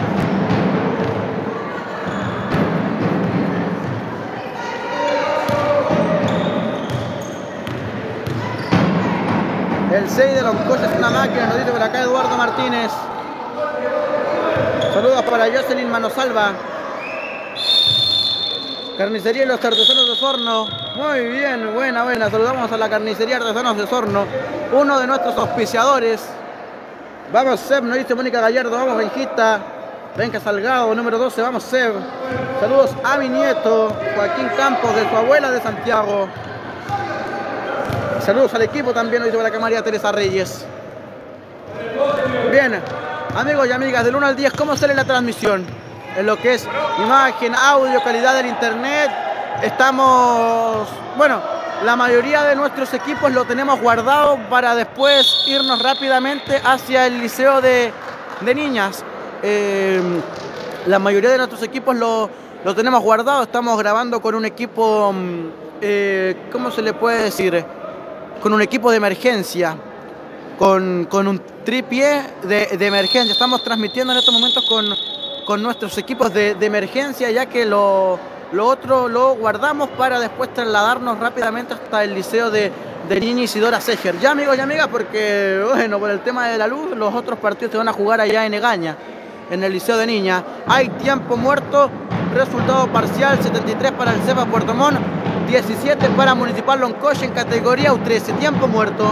El seis de los coches es una máquina, nos dice por acá Eduardo Martínez. Saludos para Jocelyn Manosalva. Carnicería y los Artesanos de Osorno. Muy bien, buena, buena. Saludamos a la Carnicería Artesanos de Osorno, uno de nuestros auspiciadores. Vamos, Seb, nos dice Mónica Gallardo. Vamos, Benjita. Benja Salgado, número doce. Vamos, Seb. Saludos a mi nieto, Joaquín Campos, de su abuela de Santiago. Saludos al equipo también, nos dice por acá María Teresa Reyes. Bien, amigos y amigas, del uno al diez, ¿cómo sale la transmisión? En lo que es imagen, audio, calidad del internet. Estamos, bueno, la mayoría de nuestros equipos lo tenemos guardado para después irnos rápidamente hacia el liceo de, de niñas. Eh, la mayoría de nuestros equipos lo, lo tenemos guardado. Estamos grabando con un equipo, eh, ¿cómo se le puede decir? Con un equipo de emergencia. Con, con un tripié de, de emergencia. Estamos transmitiendo en estos momentos con, con nuestros equipos de, de emergencia, ya que lo, lo otro lo guardamos para después trasladarnos rápidamente hasta el liceo de, de Niña Isidora Seger. Ya, amigos y amigas, porque bueno, por el tema de la luz, los otros partidos se van a jugar allá en Egaña, en el liceo de Niña. Hay tiempo muerto, resultado parcial, setenta y tres para el CEPA Puerto Montt, diecisiete para Municipal Loncoche en categoría U trece, tiempo muerto.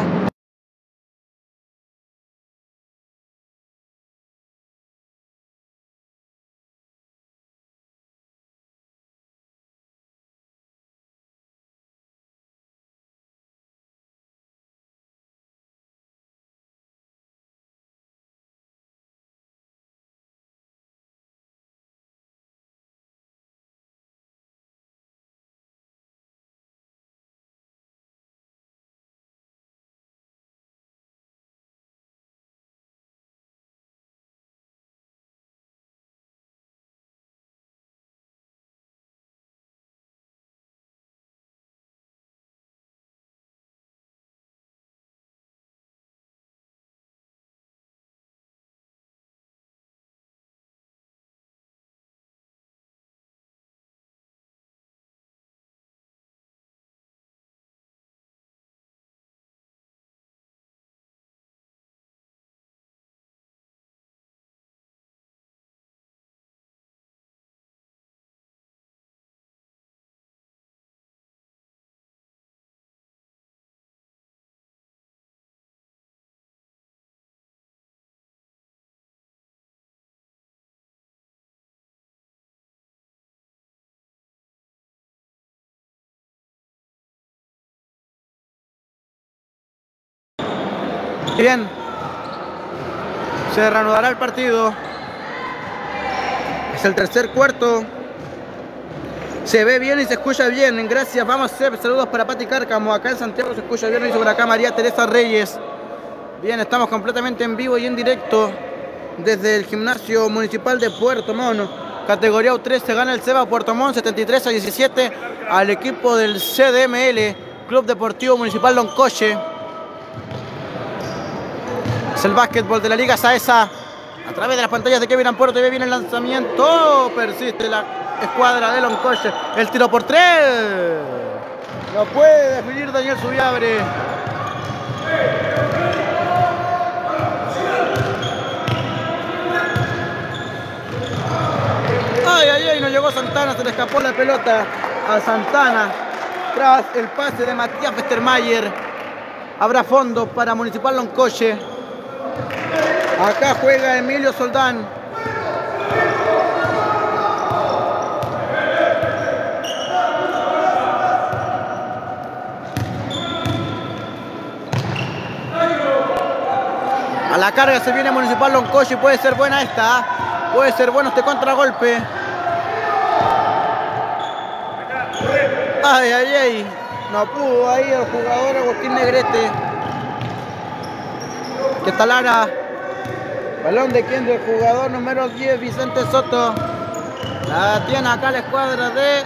Bien, se reanudará el partido. Es el tercer cuarto. Se ve bien y se escucha bien. Gracias, vamos a hacer saludos para Pati Cárcamo. Acá en Santiago se escucha bien. Y sobre acá María Teresa Reyes. Bien, estamos completamente en vivo y en directo desde el Gimnasio Municipal de Puerto Montt. Categoría U trece, gana el CEPA Puerto Montt setenta y tres a diecisiete al equipo del C D M L, Club Deportivo Municipal Loncoche. Es el básquetbol de la Liga Saesa. A través de las pantallas de Kevin Ampuero T V viene el lanzamiento. Persiste la escuadra de Loncoche. El tiro por tres. No puede definir Daniel Subiabre. Ay, ay, ay, no llegó Santana, se le escapó la pelota a Santana. Tras el pase de Matías Westermayer. Habrá fondo para Municipal Loncoche. Acá juega Emilio Soldán. A la carga se viene Municipal Loncoche. Puede ser buena esta. Puede ser bueno este contragolpe. Ay, ay, ay. No pudo ahí el jugador Agustín Negrete. Que está Lara. Balón de quien, del jugador número diez, Vicente Soto. La tiene acá la escuadra de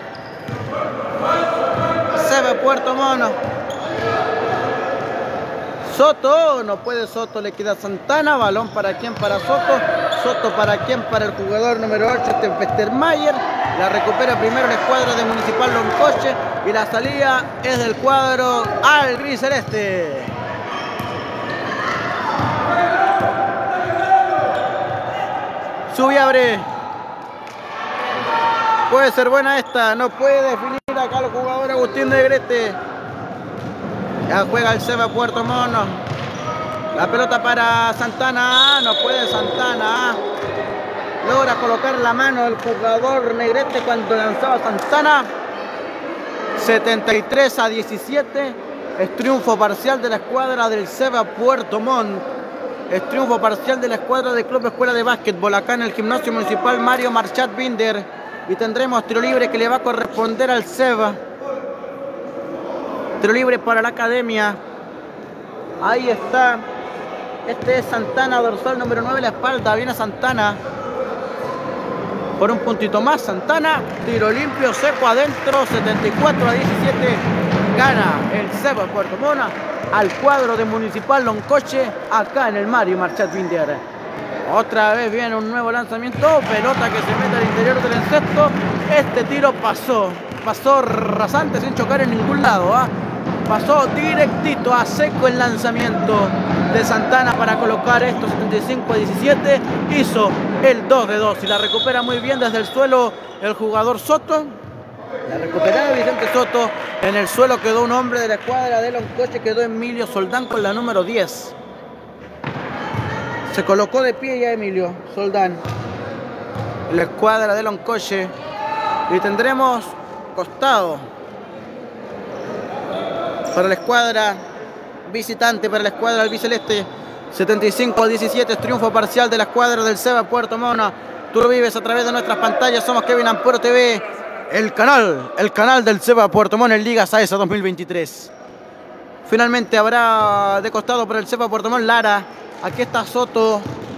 Sebe Puerto Mono. Soto, no puede Soto, le queda Santana. Balón para quien, para Soto. Soto para quien, para el jugador número ocho, este Westermayer. La recupera primero la escuadra de Municipal Loncoche. Y la salida es del cuadro al gris celeste. Subiabre. Puede ser buena esta. No puede definir acá el jugador Agustín Negrete. Ya juega el Sebe Puerto Mono. La pelota para Santana. No puede Santana. Logra colocar la mano el jugador Negrete cuando lanzaba Santana. setenta y tres a diecisiete. Es triunfo parcial de la escuadra del Sebe Puerto Montt. Es triunfo parcial de la escuadra del Club Escuela de Básquetbol acá en el Gimnasio Municipal Mario Marchat Binder. Y tendremos tiro libre que le va a corresponder al Sebe. Tiro libre para la academia. Ahí está. Este es Santana, dorsal número nueve, la espalda. Viene Santana. Por un puntito más, Santana. Tiro limpio, seco adentro. setenta y cuatro a diecisiete. Gana el Sebe Puerto Mono al cuadro de Municipal Loncoche acá en el Mario Marchat Binder. Otra vez viene un nuevo lanzamiento. Pelota que se mete al interior del encesto. Este tiro pasó. Pasó rasante sin chocar en ningún lado. ¿eh? Pasó directito a seco el lanzamiento de Santana para colocar esto setenta y cinco a diecisiete. Hizo el dos de dos y la recupera muy bien desde el suelo el jugador Soto. La recuperada Vicente Soto. En el suelo quedó un hombre de la escuadra de Loncoche. Quedó Emilio Soldán con la número diez. Se colocó de pie ya Emilio Soldán. La escuadra de Loncoche. Y tendremos costado para la escuadra visitante, para la escuadra albiceleste. setenta y cinco a diecisiete es triunfo parcial de la escuadra del Sebe Puerto Mono. Tú lo vives a través de nuestras pantallas. Somos Kevin Ampuero T V, el canal, el canal del Sebe Puerto Mono en Liga Saesa dos mil veintitrés. Finalmente habrá de costado para el Sebe Puerto Mono Lara. Aquí está Soto.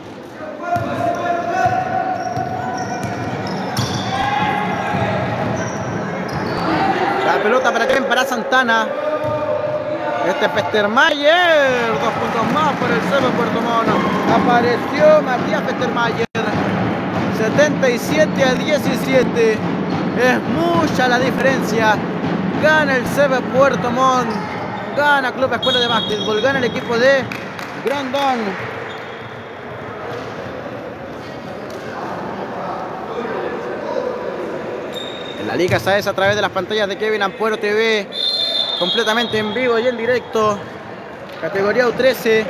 La pelota para quién, para Santana. Este es Westermayer. Dos puntos más por el Sebe Puerto Mono. Apareció Matías Westermayer. setenta y siete a diecisiete. Es mucha la diferencia. Gana el Sebe Puerto Montt. Gana Club Escuela de Básquetbol. Gana el equipo de Grandón. En la Liga Saesa a través de las pantallas de Kevin Ampuero T V. Completamente en vivo y en directo. Categoría U trece.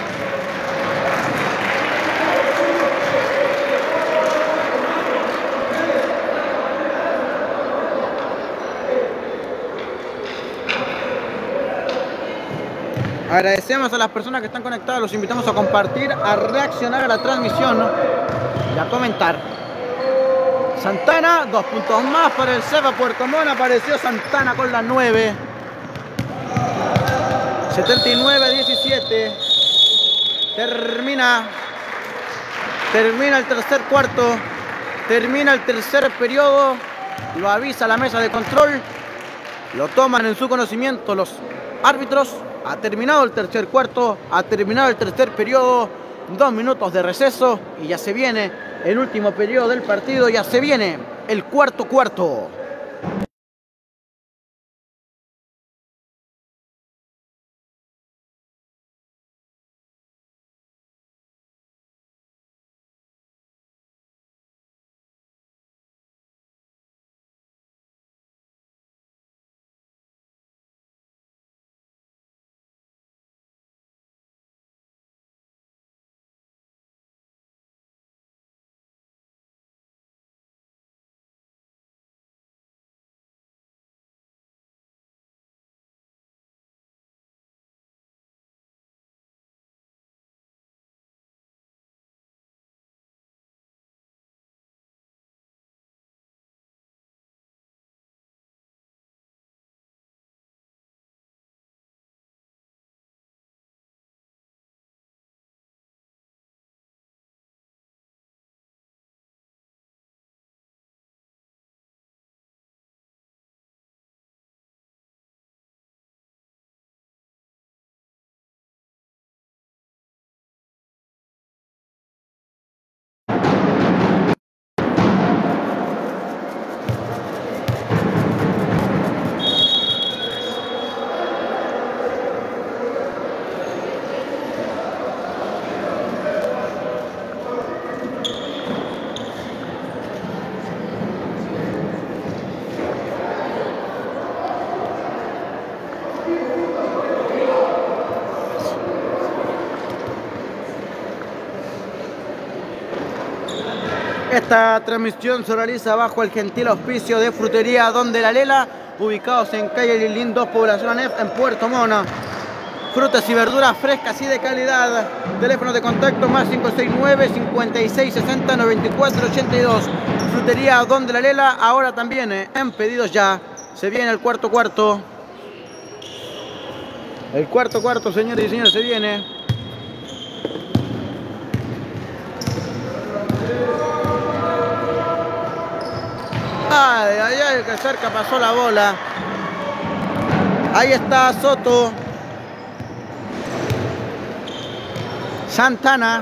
Agradecemos a las personas que están conectadas, los invitamos a compartir, a reaccionar a la transmisión, ¿no? Y a comentar. Santana, dos puntos más para el Sebe Puerto Mono. Apareció Santana con la nueve. setenta y nueve a diecisiete. Termina. Termina el tercer cuarto. Termina el tercer periodo. Lo avisa la mesa de control. Lo toman en su conocimiento los árbitros. Ha terminado el tercer cuarto, ha terminado el tercer periodo, dos minutos de receso y ya se viene el último periodo del partido, ya se viene el cuarto cuarto. Esta transmisión se realiza bajo el gentil auspicio de Frutería Donde la Lela, ubicados en calle Lilín dos, población F, en Puerto Montt. Frutas y verduras frescas y de calidad. Teléfono de contacto más cinco seis nueve, cincuenta y seis sesenta, noventa y cuatro ochenta y dos. Frutería Donde la Lela, ahora también eh, en pedidos ya. Se viene el cuarto cuarto. El cuarto cuarto, señores y señores, se viene. Ay, ay, ay, que cerca pasó la bola. Ahí está Soto. Santana.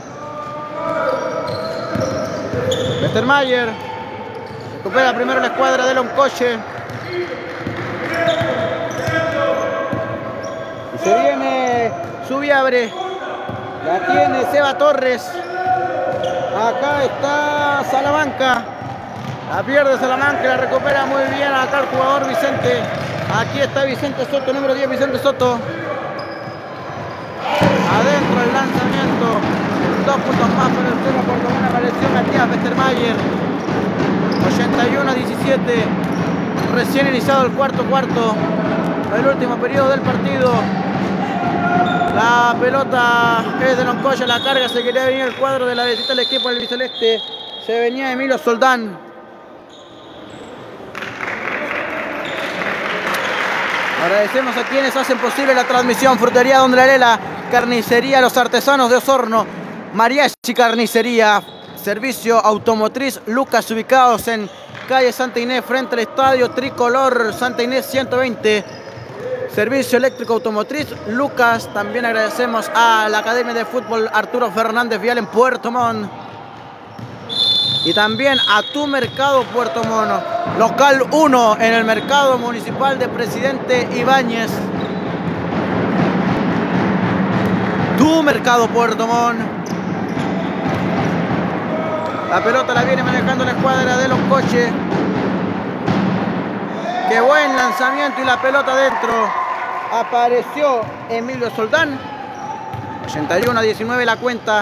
Westermayer. Recupera primero la escuadra de Loncoche. Y se viene Subiabre. La tiene Seba Torres. Acá está Salamanca. La pierde Salamanca, la recupera muy bien acá el jugador Vicente. Aquí está Vicente Soto, número diez, Vicente Soto. Adentro el lanzamiento. Dos puntos más para el tema por una apareció Matías Westermayer. ochenta y uno a diecisiete. Recién iniciado el cuarto cuarto. El último periodo del partido. La pelota es de Loncoche, la carga, se quería venir el cuadro de la visita del equipo del Biceleste. Se venía Emilio Soldán. Agradecemos a quienes hacen posible la transmisión. Frutería Donde la Lela, Carnicería Los Artesanos de Osorno, Mariachi Carnicería, Servicio Automotriz Lucas, ubicados en calle Santa Inés, frente al Estadio Tricolor Santa Inés ciento veinte. Servicio Eléctrico Automotriz Lucas. También agradecemos a la Academia de Fútbol Arturo Fernández Vial en Puerto Montt. Y también a Tu Mercado Puerto Montt, local uno en el Mercado Municipal de Presidente Ibáñez. Tu Mercado Puerto Montt. La pelota la viene manejando la escuadra de Loncoche. Qué buen lanzamiento y la pelota dentro. Apareció Emilio Soldán. ochenta y uno a diecinueve la cuenta.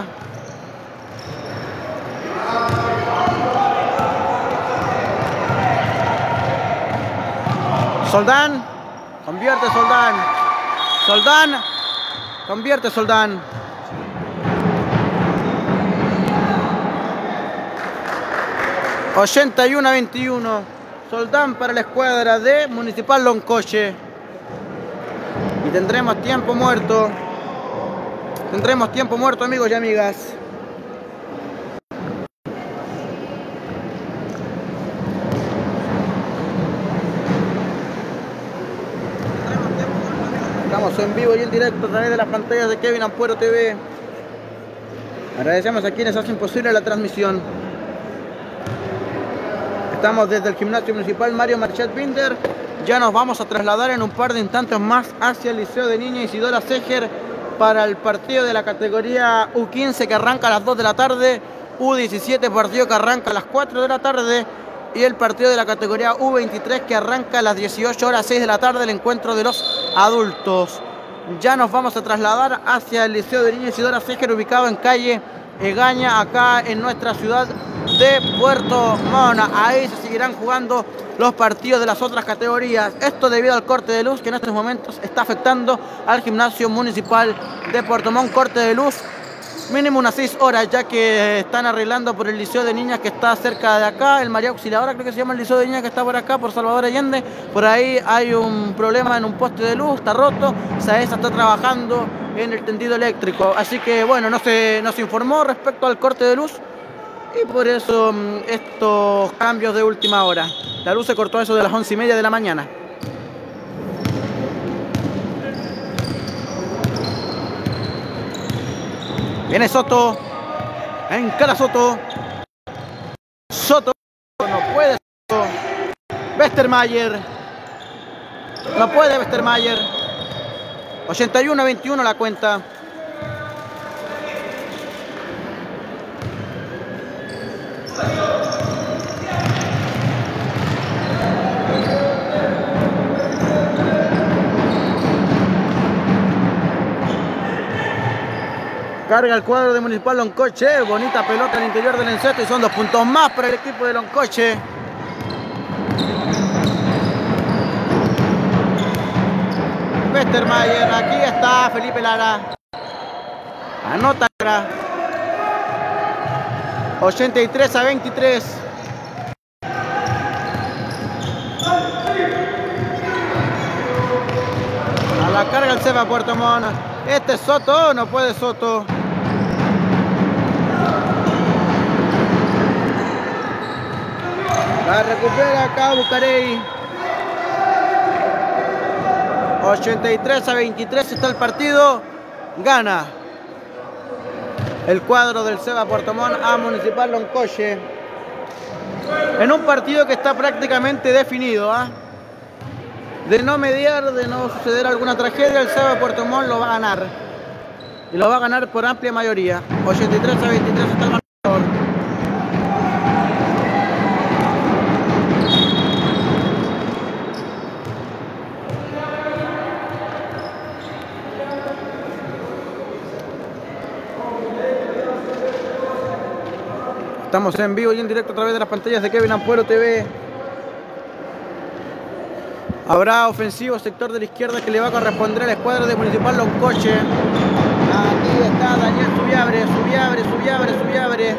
Soldán, convierte Soldán. Soldán, convierte Soldán. ochenta y uno a veintiuno. Soldán para la escuadra de Municipal Loncoche. Y tendremos tiempo muerto. Tendremos tiempo muerto, amigos y amigas. Estamos en vivo y en directo a través de las pantallas de Kevin Ampuero T V. Agradecemos a quienes hacen posible la transmisión. Estamos desde el Gimnasio Municipal Mario Marchat Binder. Ya nos vamos a trasladar en un par de instantes más hacia el Liceo de Niñas Isidora Seger para el partido de la categoría U quince que arranca a las dos de la tarde, U diecisiete partido que arranca a las cuatro de la tarde y el partido de la categoría U veintitrés que arranca a las dieciocho horas seis de la tarde, el encuentro de los adultos. Ya nos vamos a trasladar hacia el Liceo de Niñas Isidora Seger, ubicado en calle Egaña, acá en nuestra ciudad de Puerto Montt. Ahí se seguirán jugando los partidos de las otras categorías. Esto debido al corte de luz que en estos momentos está afectando al Gimnasio Municipal de Puerto Montt. Corte de luz mínimo unas seis horas, ya que están arreglando por el Liceo de Niñas que está cerca de acá, el María Auxiliadora creo que se llama el Liceo de Niñas que está por acá, por Salvador Allende. Por ahí hay un problema en un poste de luz, está roto, SAESA está trabajando en el tendido eléctrico, así que bueno, no se, no se informó respecto al corte de luz y por eso estos cambios de última hora. La luz se cortó a eso de las once y media de la mañana. Viene Soto, encara Soto, Soto, no puede Soto, Westermayer, no puede Westermayer, ochenta y uno a veintiuno la cuenta. Carga el cuadro de Municipal Loncoche, bonita pelota al interior del encesto y son dos puntos más para el equipo de Loncoche. Westermayer, aquí está Felipe Lara. Anota Lara. ochenta y tres a veintitrés. A la carga el Seba Puerto Montt. Este es Soto, no puede Soto. La recupera acá Bucarey. ochenta y tres a veintitrés está el partido. Gana el cuadro del Seba Puerto Montt a Municipal Loncoche. En un partido que está prácticamente definido, ¿eh? De no mediar, de no suceder alguna tragedia, el Seba Puerto Montt lo va a ganar. Y lo va a ganar por amplia mayoría. ochenta y tres a veintitrés está el marcador. Estamos en vivo y en directo a través de las pantallas de Kevin Ampuero T V. Habrá ofensivo sector de la izquierda que le va a corresponder a la escuadra de Municipal Loncoche. Aquí está Daniel Subiabre, Subiabre, Subiabre, Subiabre.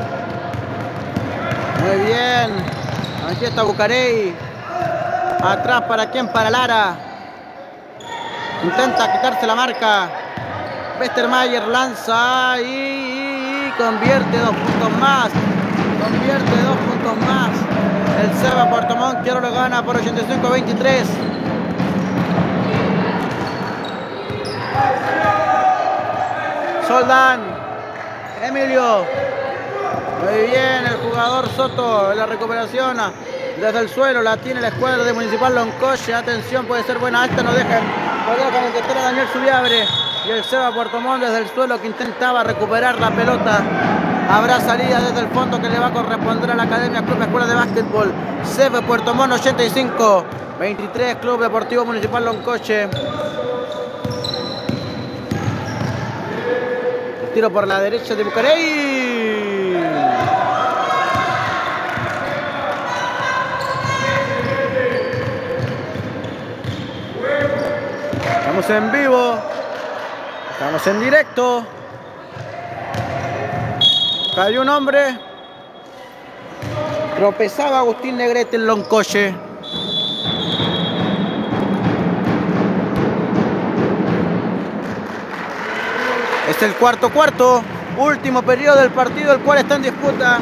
Muy bien. Aquí está Bucarey. Atrás para quién, para Lara. Intenta quitarse la marca. Westermayer lanza y, y, y convierte dos puntos más. Convierte dos puntos más. El Seba Puerto Montt que ahora lo gana por ochenta y cinco a veintitrés. Soldán, Emilio. Muy bien el jugador Soto en la recuperación desde el suelo. La tiene la escuadra de Municipal Loncoche. Atención, puede ser buena esta. No dejan, no dejan intentar a Daniel Subiabre. Y el Seba Puerto Montt desde el suelo que intentaba recuperar la pelota. Habrá salida desde el fondo que le va a corresponder a la Academia Club Escuela de Básquetbol. Seba Puerto Montt ochenta y cinco veintitrés, Club Deportivo Municipal Loncoche. El tiro por la derecha de Bucarey. Estamos en vivo. Estamos en directo. Cayó un hombre. Tropezaba Agustín Negrete en Loncoche. Es el cuarto cuarto. Último periodo del partido, el cual está en disputa.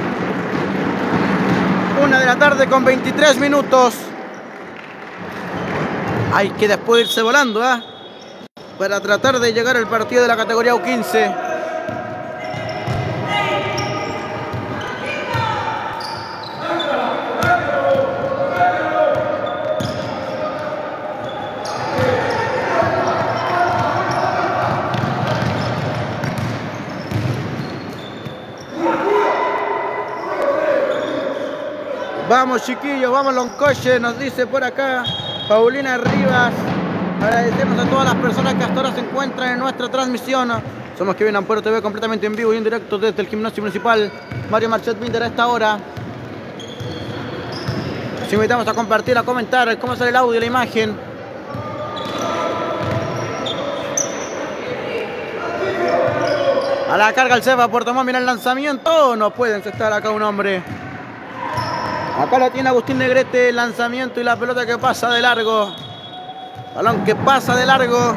Una de la tarde con veintitrés minutos. Hay que después irse volando, ¿eh? para tratar de llegar al partido de la categoría U quince. Vamos chiquillos, vamos Loncoche, nos dice por acá Paulina Rivas. Agradecemos a todas las personas que hasta ahora se encuentran en nuestra transmisión. Somos Kevin Ampuero T V, completamente en vivo y en directo desde el Gimnasio Municipal Mario Marchet Binder a esta hora. Los invitamos a compartir, a comentar cómo sale el audio y la imagen. A la carga el Ceba, Puerto Montt, mira el lanzamiento. No puede encestar acá un hombre. Acá lo tiene Agustín Negrete, el lanzamiento y la pelota que pasa de largo. Balón que pasa de largo.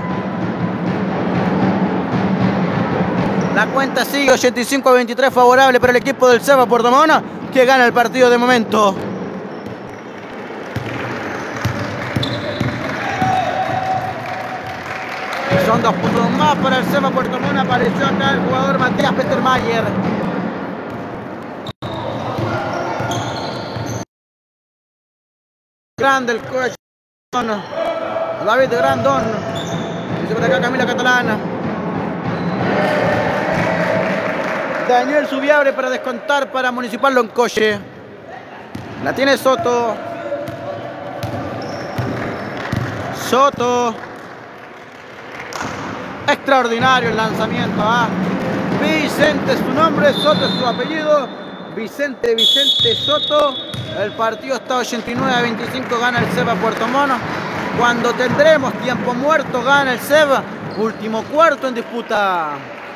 La cuenta sigue ochenta y cinco a veintitrés favorable para el equipo del Ceba Puerto Montt, que gana el partido de momento. Son dos puntos más para el Ceba Puerto Montt. Apareció acá el jugador Matías Petermayer. Grande el coach David Grandón. Dice por acá Camila Catalana. Daniel Subiabre para descontar para Municipal Loncoche. La tiene Soto. Soto. Extraordinario el lanzamiento. ¿Ah? Vicente es su nombre, Soto es su apellido. Vicente, Vicente Soto. El partido está ochenta y nueve a veinticinco, gana el Ceba Puerto Montt. Cuando tendremos tiempo muerto, gana el Ceba. Último cuarto en disputa.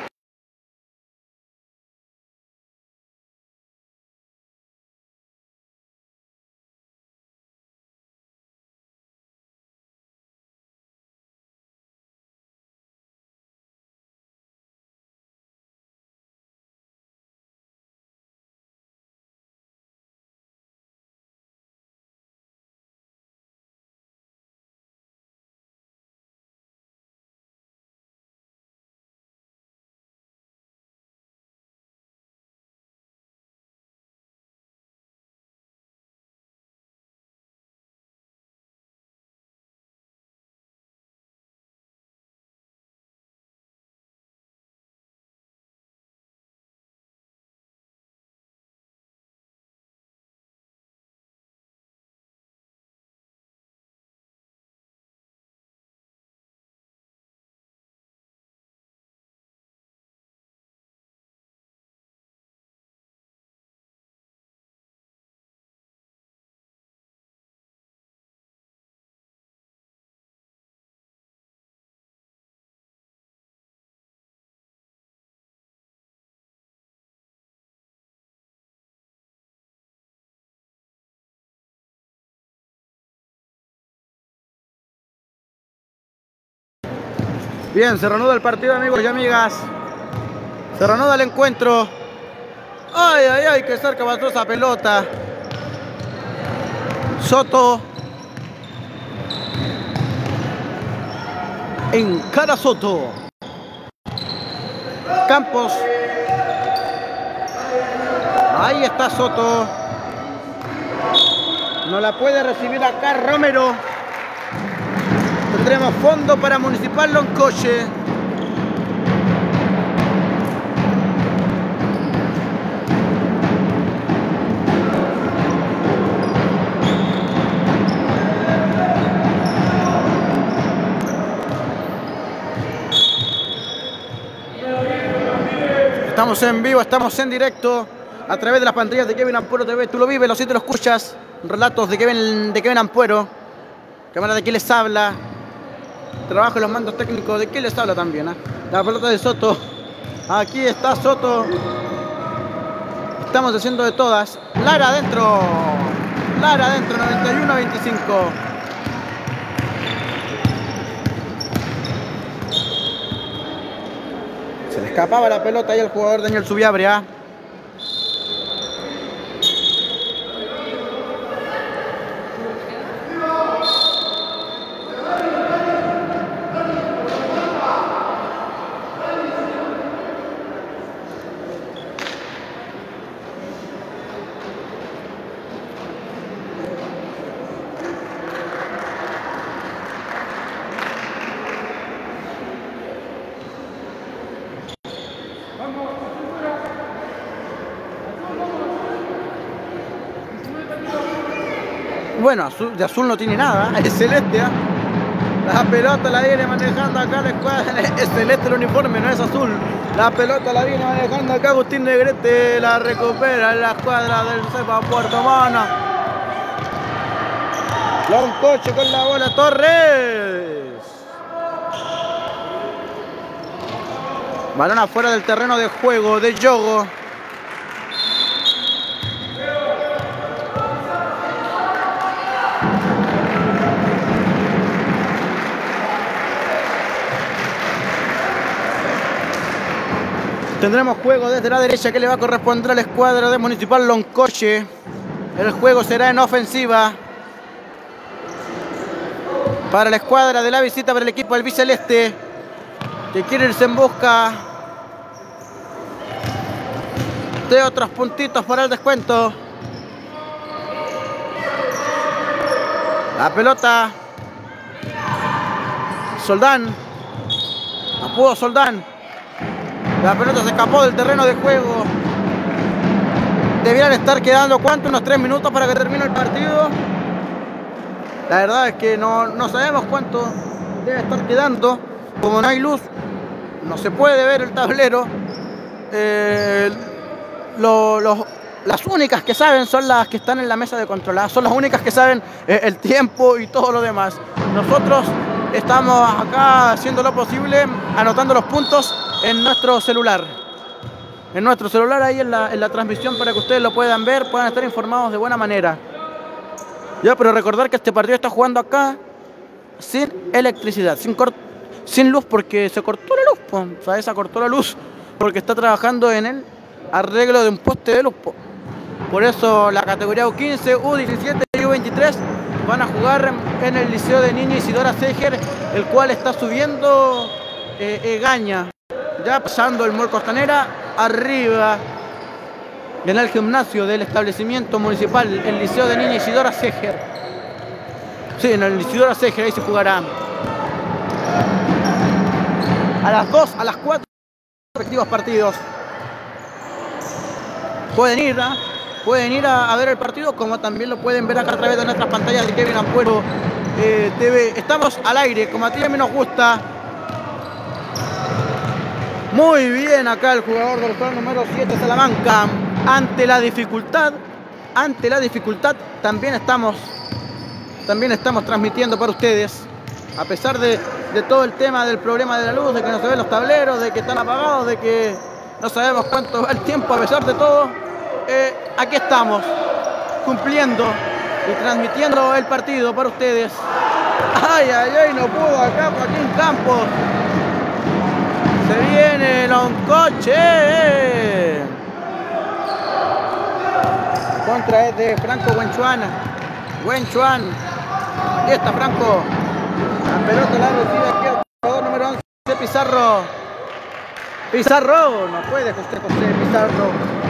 Bien, se reanuda el partido, amigos y amigas. Se reanuda el encuentro. Ay, ay, ay, que cerca pasó esa pelota. Soto. Encara Soto. Campos. Ahí está Soto. No la puede recibir acá Romero. Tendremos fondo para Municipal Loncoche. Estamos en vivo, estamos en directo a través de las pantallas de Kevin Ampuero T V. Tú lo vives, lo sientes, lo escuchas. Relatos de Kevin, de Kevin Ampuero. Cámara de quién les habla. Trabajo en los mandos técnicos de quién les habla también. ¿eh? La pelota de Soto. Aquí está Soto. Estamos haciendo de todas. Lara adentro. Lara adentro, noventa y uno a veinticinco. Se le escapaba la pelota ahí al jugador Daniel Subiabre. ¿eh? Bueno, azul, de azul no tiene nada, es celeste, ¿eh? La pelota la viene manejando acá la escuadra, es celeste el uniforme, no es azul. La pelota la viene manejando acá Agustín Negrete, la recupera en la escuadra del Cepa Puerto Montt. Loncoche con la bola, Torres. Balón afuera del terreno de juego de Yogo. Tendremos juego desde la derecha que le va a corresponder a la escuadra de Municipal Loncoche. El juego será en ofensiva para la escuadra de la visita, para el equipo albiceleste, que quiere irse en busca de otros puntitos para el descuento. La pelota. Soldán. No pudo Soldán. La pelota se escapó del terreno de juego. Debieran estar quedando, ¿cuánto? Unos tres minutos para que termine el partido. La verdad es que no, no sabemos cuánto debe estar quedando. Como no hay luz, no se puede ver el tablero. Eh, lo, lo, las únicas que saben son las que están en la mesa de control. Son las únicas que saben eh, el tiempo y todo lo demás. Nosotros estamos acá haciendo lo posible, anotando los puntos en nuestro celular. En nuestro celular ahí en la, en la transmisión para que ustedes lo puedan ver, puedan estar informados de buena manera. Ya, pero recordar que este partido está jugando acá sin electricidad, sin, sin luz, porque se cortó la luz, po. O sea, se cortó la luz porque está trabajando en el arreglo de un poste de luz, po. Por eso la categoría U quince, U diecisiete y U veintitrés van a jugar en el Liceo de Niña Isidora Seger, el cual está subiendo eh, Egaña. Ya pasando el Mall Costanera, arriba en el gimnasio del establecimiento municipal, el Liceo de Niña Isidora Seger. Sí, en el Isidora Seger ahí se jugará a las dos, a las cuatro respectivos partidos. Pueden ir, ¿eh? Pueden ir a, a ver el partido, como también lo pueden ver acá a través de nuestras pantallas de Kevin Ampuero eh, T V. Estamos al aire, como a ti a mí nos gusta. Muy bien acá el jugador del jugador número siete, Salamanca. Ante la dificultad, ante la dificultad, también estamos, también estamos transmitiendo para ustedes. A pesar de, de todo el tema del problema de la luz, de que no se ven los tableros, de que están apagados, de que no sabemos cuánto va el tiempo, a pesar de todo, eh, aquí estamos, cumpliendo y transmitiendo el partido para ustedes. Ay, ay, ay, no pudo acá Joaquín Campos. Se viene Loncoche. Contra es de Franco Wenchuan. Wenchuan. Aquí está Franco. La pelota la recibe aquí el jugador número once, Pizarro. Pizarro. No puede José José Pizarro.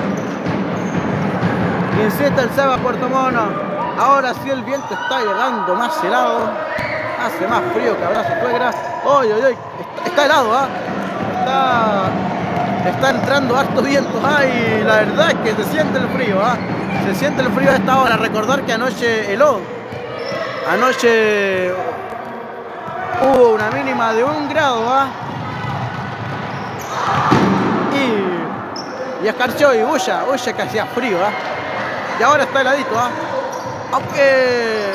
Insiste el Cepa Puerto Montt. Ahora sí el viento está llegando más helado. Hace más frío que abrazo suegra. Oye, oye, está, está helado, ¿ah? ¿eh? Está, está entrando harto viento. Ay, la verdad es que se siente el frío, ¿ah? ¿eh? Se siente el frío a esta hora. Recordar que anoche heló. Anoche hubo una mínima de un grado, ¿ah? ¿eh? Y, y escarchó y bulla, bulla que hacía frío, ¿ah? ¿eh? Y ahora está heladito, ¿ah? ¿eh? Aunque...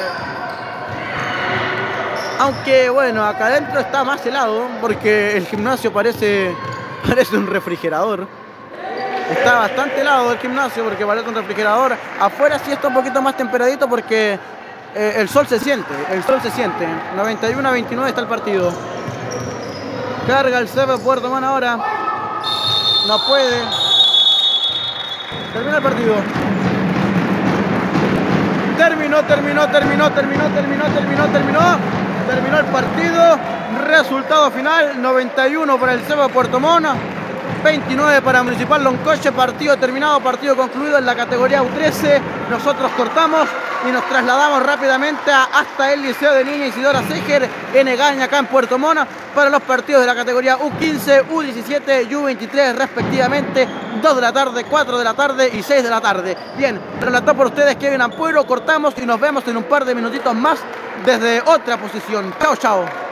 Aunque bueno, acá adentro está más helado porque el gimnasio parece, parece un refrigerador. Está bastante helado el gimnasio porque parece un refrigerador. Afuera sí está un poquito más temperadito porque eh, el sol se siente, el sol se siente. noventa y uno a veintinueve está el partido. Carga el Cepa Puerto Montt ahora. No puede. Termina el partido. Terminó, terminó, terminó, terminó, terminó, terminó, terminó. Terminó el partido. Resultado final: noventa y uno para el Cepa Puerto Montt, veintinueve para Municipal Loncoche. Partido terminado, partido concluido en la categoría U trece. Nosotros cortamos y nos trasladamos rápidamente a, hasta el Liceo de Niña Isidora Seger en Egaña, acá en Puerto Montt, para los partidos de la categoría U quince, U diecisiete y U veintitrés respectivamente, dos de la tarde, cuatro de la tarde y seis de la tarde. Bien, relató por ustedes Kevin Ampuero, cortamos y nos vemos en un par de minutitos más desde otra posición. Chao, chao.